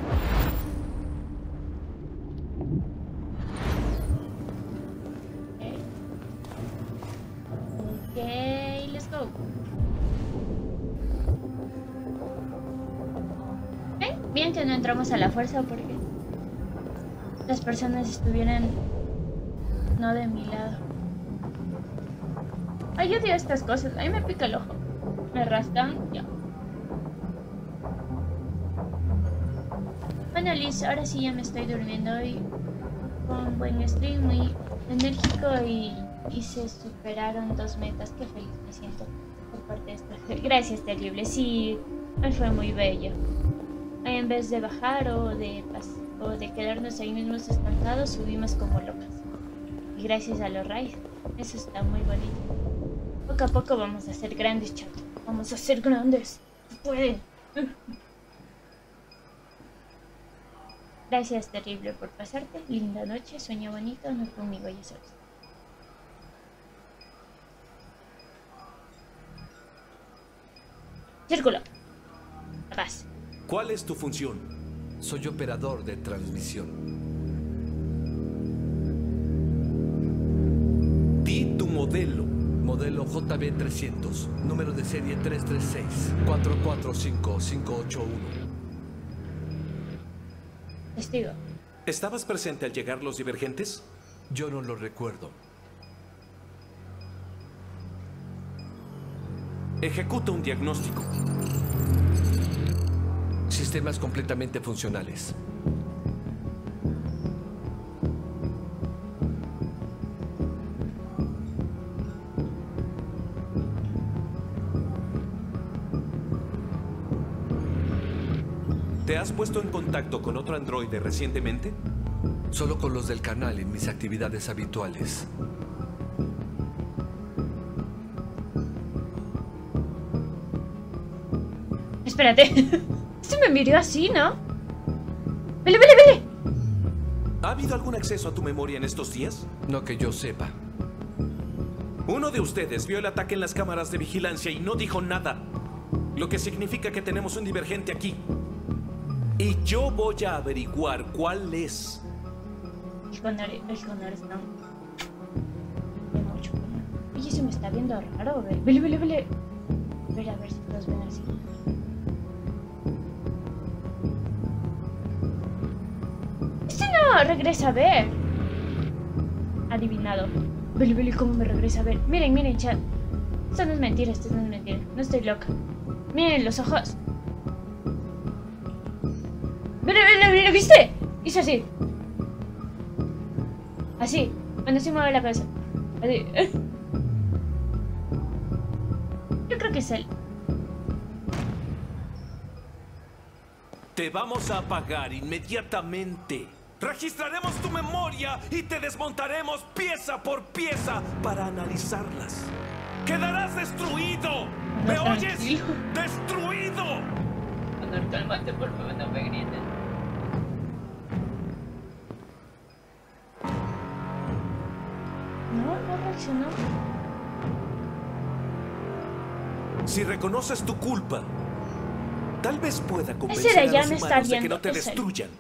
Okay, let's go. Bien que no entramos a la fuerza porque las personas estuvieran no de mi lado. Ay, yo odio estas cosas. Ahí me pica el ojo. Me rascan, ya. Bueno, Liz, ahora sí ya me estoy durmiendo hoy. Fue un buen stream, muy enérgico y se superaron 2 metas. Qué feliz me siento por parte de esto. Gracias, Terrible. Sí, hoy fue muy bello. En vez de bajar o de quedarnos ahí mismos estancados, subimos como locas. Y gracias a los raids, eso está muy bonito. Poco a poco vamos a ser grandes, chat. Vamos a ser grandes. Pueden. Gracias, Terrible, por pasarte. Linda noche, sueño bonito, no conmigo, ya sabes. Círculo. Paz. ¿Cuál es tu función? Soy operador de transmisión. Di tu modelo. Modelo JB300, número de serie 336-445-581. Testigo. ¿Estabas presente al llegar los divergentes? Yo no lo recuerdo. Ejecuta un diagnóstico. Sistemas completamente funcionales. ¿Te has puesto en contacto con otro androide recientemente? Solo con los del canal en mis actividades habituales. Espérate. Este me miró así, ¿no? ¡Vele, vele, vele! ¿Ha habido algún acceso a tu memoria en estos días? No que yo sepa. Uno de ustedes vio el ataque en las cámaras de vigilancia y no dijo nada. Lo que significa que tenemos un divergente aquí. Y yo voy a averiguar cuál es. El Connor está... Hay mucho Connor. Oye, se me está viendo raro, ¿ve? Vele, vele, vele. A ver si los ven así. Este no regresa a ver. Adivinado. Vele, vele cómo me regresa a ver. Miren, miren, chat. Esto no es mentira, esto no es mentira. No estoy loca. Miren los ojos. Vele, vele, vele, ¿viste? Hizo así. Así. Cuando se mueve la cabeza. Así. Yo creo que es él. Te vamos a apagar inmediatamente. Registraremos tu memoria y te desmontaremos pieza por pieza para analizarlas. ¡Quedarás destruido! ¿Me oyes? ¡Destruido! Connor, cálmate, por favor, no me grites. No reaccionó. Si reconoces tu culpa, tal vez pueda Ese convencer de a allá los me está humanos de que viendo, no te es él. destruyan.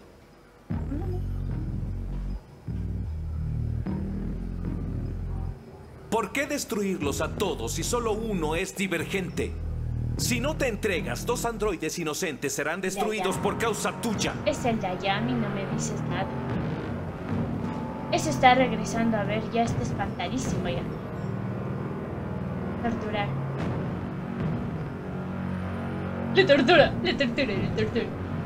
¿Por qué destruirlos a todos si solo uno es divergente? Si no te entregas, 2 androides inocentes serán destruidos por causa tuya. Es el de allá, a mí no me dices nada. Ese está regresando a ver, ya está espantadísimo ya. Torturar. Le tortura, le tortura, le tortura.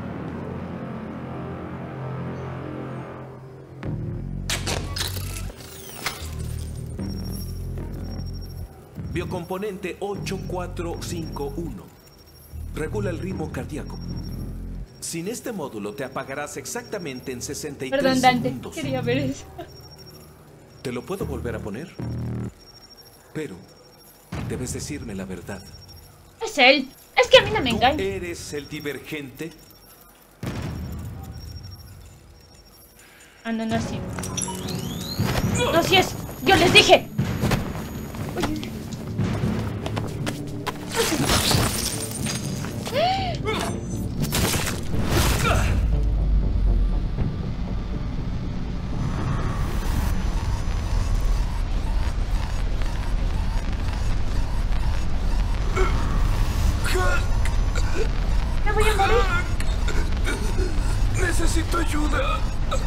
Biocomponente 8451. Regula el ritmo cardíaco. Sin este módulo te apagarás exactamente en 63 Perdón, Dante, segundos. quería ver eso. Te lo puedo volver a poner. Pero debes decirme la verdad. Es él. Es que a mí no me ¿Tú engaña. eres el divergente? Ah, no, no, sí. No, sí es. Yo les dije. Uy. Me voy a morir. Necesito ayuda.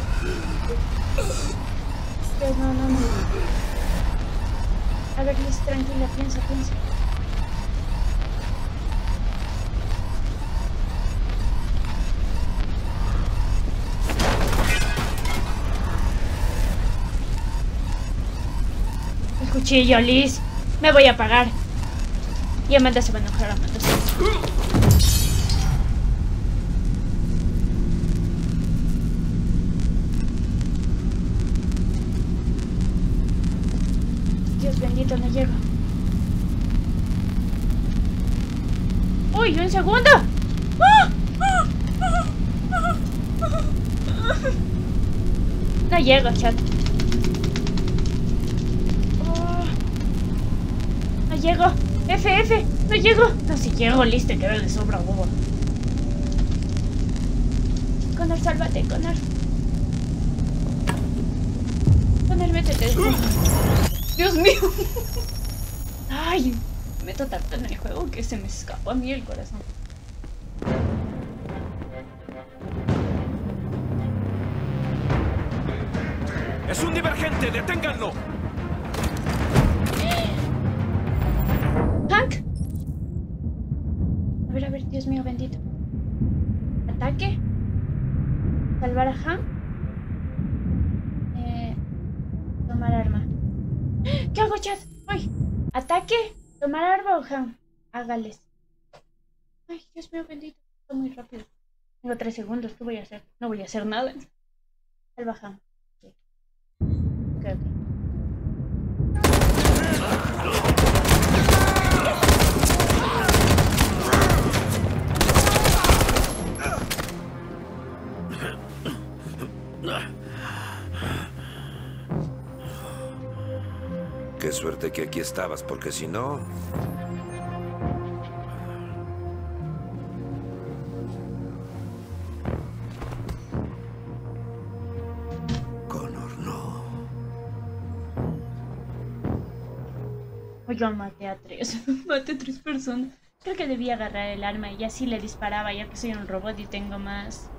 No, no, no. A ver, Liz, tranquila, piensa, piensa. El cuchillo, Liz. Me voy a apagar. Y Amanda se va a enojar, Amanda se va a enojar. Dios bendito, no llego. ¡Uy, un segundo! No llego, chat. No llego. F. No llego. No, si llego, listo, que ahora le sobra huevo. Connor, sálvate, Connor. Connor, métete. Dios mío. Ay, meto tanto en el juego que se me escapó a mí el corazón. ¡Es un divergente! ¡Deténganlo! Hank, mío bendito. Ataque. Salvar a Han. Tomar arma. ¿Qué hago, chat? Uy. Ataque. Tomar arma o Han. Hágales. Ay, Dios mío bendito. Está muy rápido. Tengo 3 segundos. ¿Qué voy a hacer? No voy a hacer nada. Salva a Han. Sí. Ok. Qué suerte que aquí estabas, porque si no... Connor, no. Yo maté a 3. Maté a 3 personas. Creo que debía agarrar el arma y así le disparaba, ya que soy un robot y tengo más.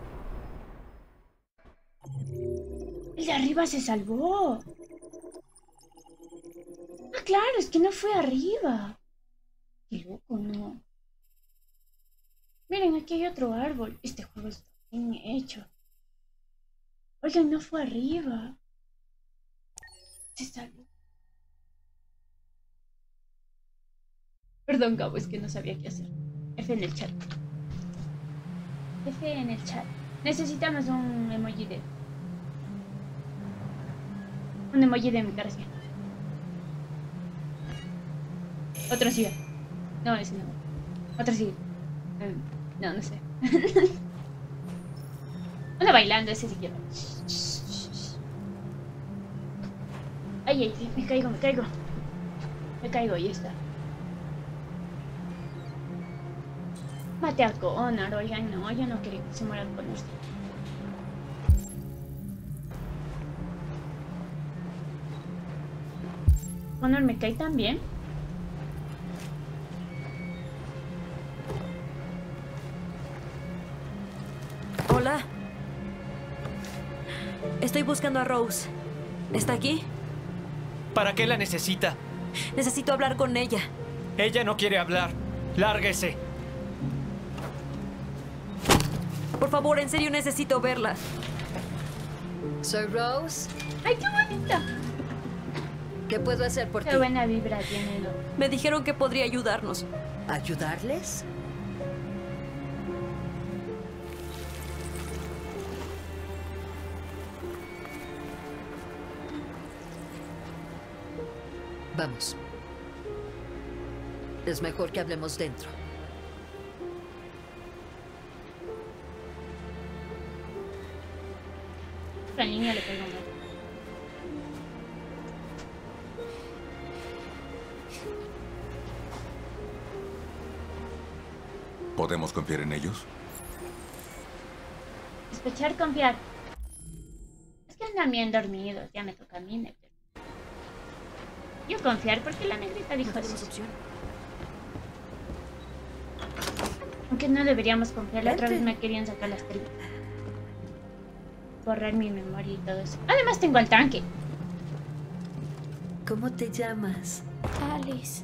El de arriba se salvó. Ah, claro, es que no fue arriba. Qué loco, ¿no? Miren, aquí hay otro árbol. Este juego está bien hecho. Oigan, no fue arriba. Se salvó. Perdón, Gabo, es que no sabía qué hacer. F en el chat. F en el chat. Necesitamos un emoji de... Un emoji de mi cara así. Otro sigue. No, ese no. Otro sigue. No, no sé. Uno bailando, ese sí quiero. Ay, ay, me caigo, me caigo. Me caigo, y está. Mate a Connor, oigan, no, yo no quería que se muera con usted. Connor me cae tan bien. Hola. Estoy buscando a Rose. ¿Está aquí? ¿Para qué la necesita? Necesito hablar con ella. Ella no quiere hablar. Lárguese. Por favor, en serio necesito verla. Soy Rose. ¡Ay, qué bonita! ¿Qué puedo hacer por ti? Qué buena vibra tiene. Me dijeron que podría ayudarnos. ¿Ayudarles? Vamos. Es mejor que hablemos dentro. La niña le pegó mal. ¿Podemos confiar en ellos? Sospechar, confiar. Es que andan bien dormidos. Ya me toca a mí, Nectar. Yo confiar porque la negrita dijo eso. Aunque no deberíamos confiar. La otra vez me querían sacar las tripas. Borrar mi memoria y todo eso. Además tengo el tanque. ¿Cómo te llamas? Alice.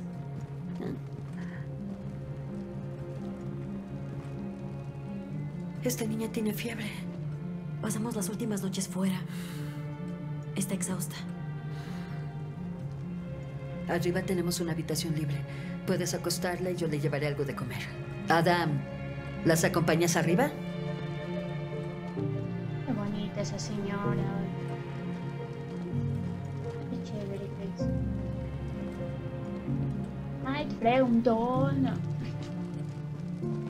Esta niña tiene fiebre. Pasamos las últimas noches fuera. Está exhausta. Arriba tenemos una habitación libre. Puedes acostarla y yo le llevaré algo de comer. Adam, ¿las acompañas arriba? Qué bonita esa señora. Qué chévere que es. Ay, te pregunto, no.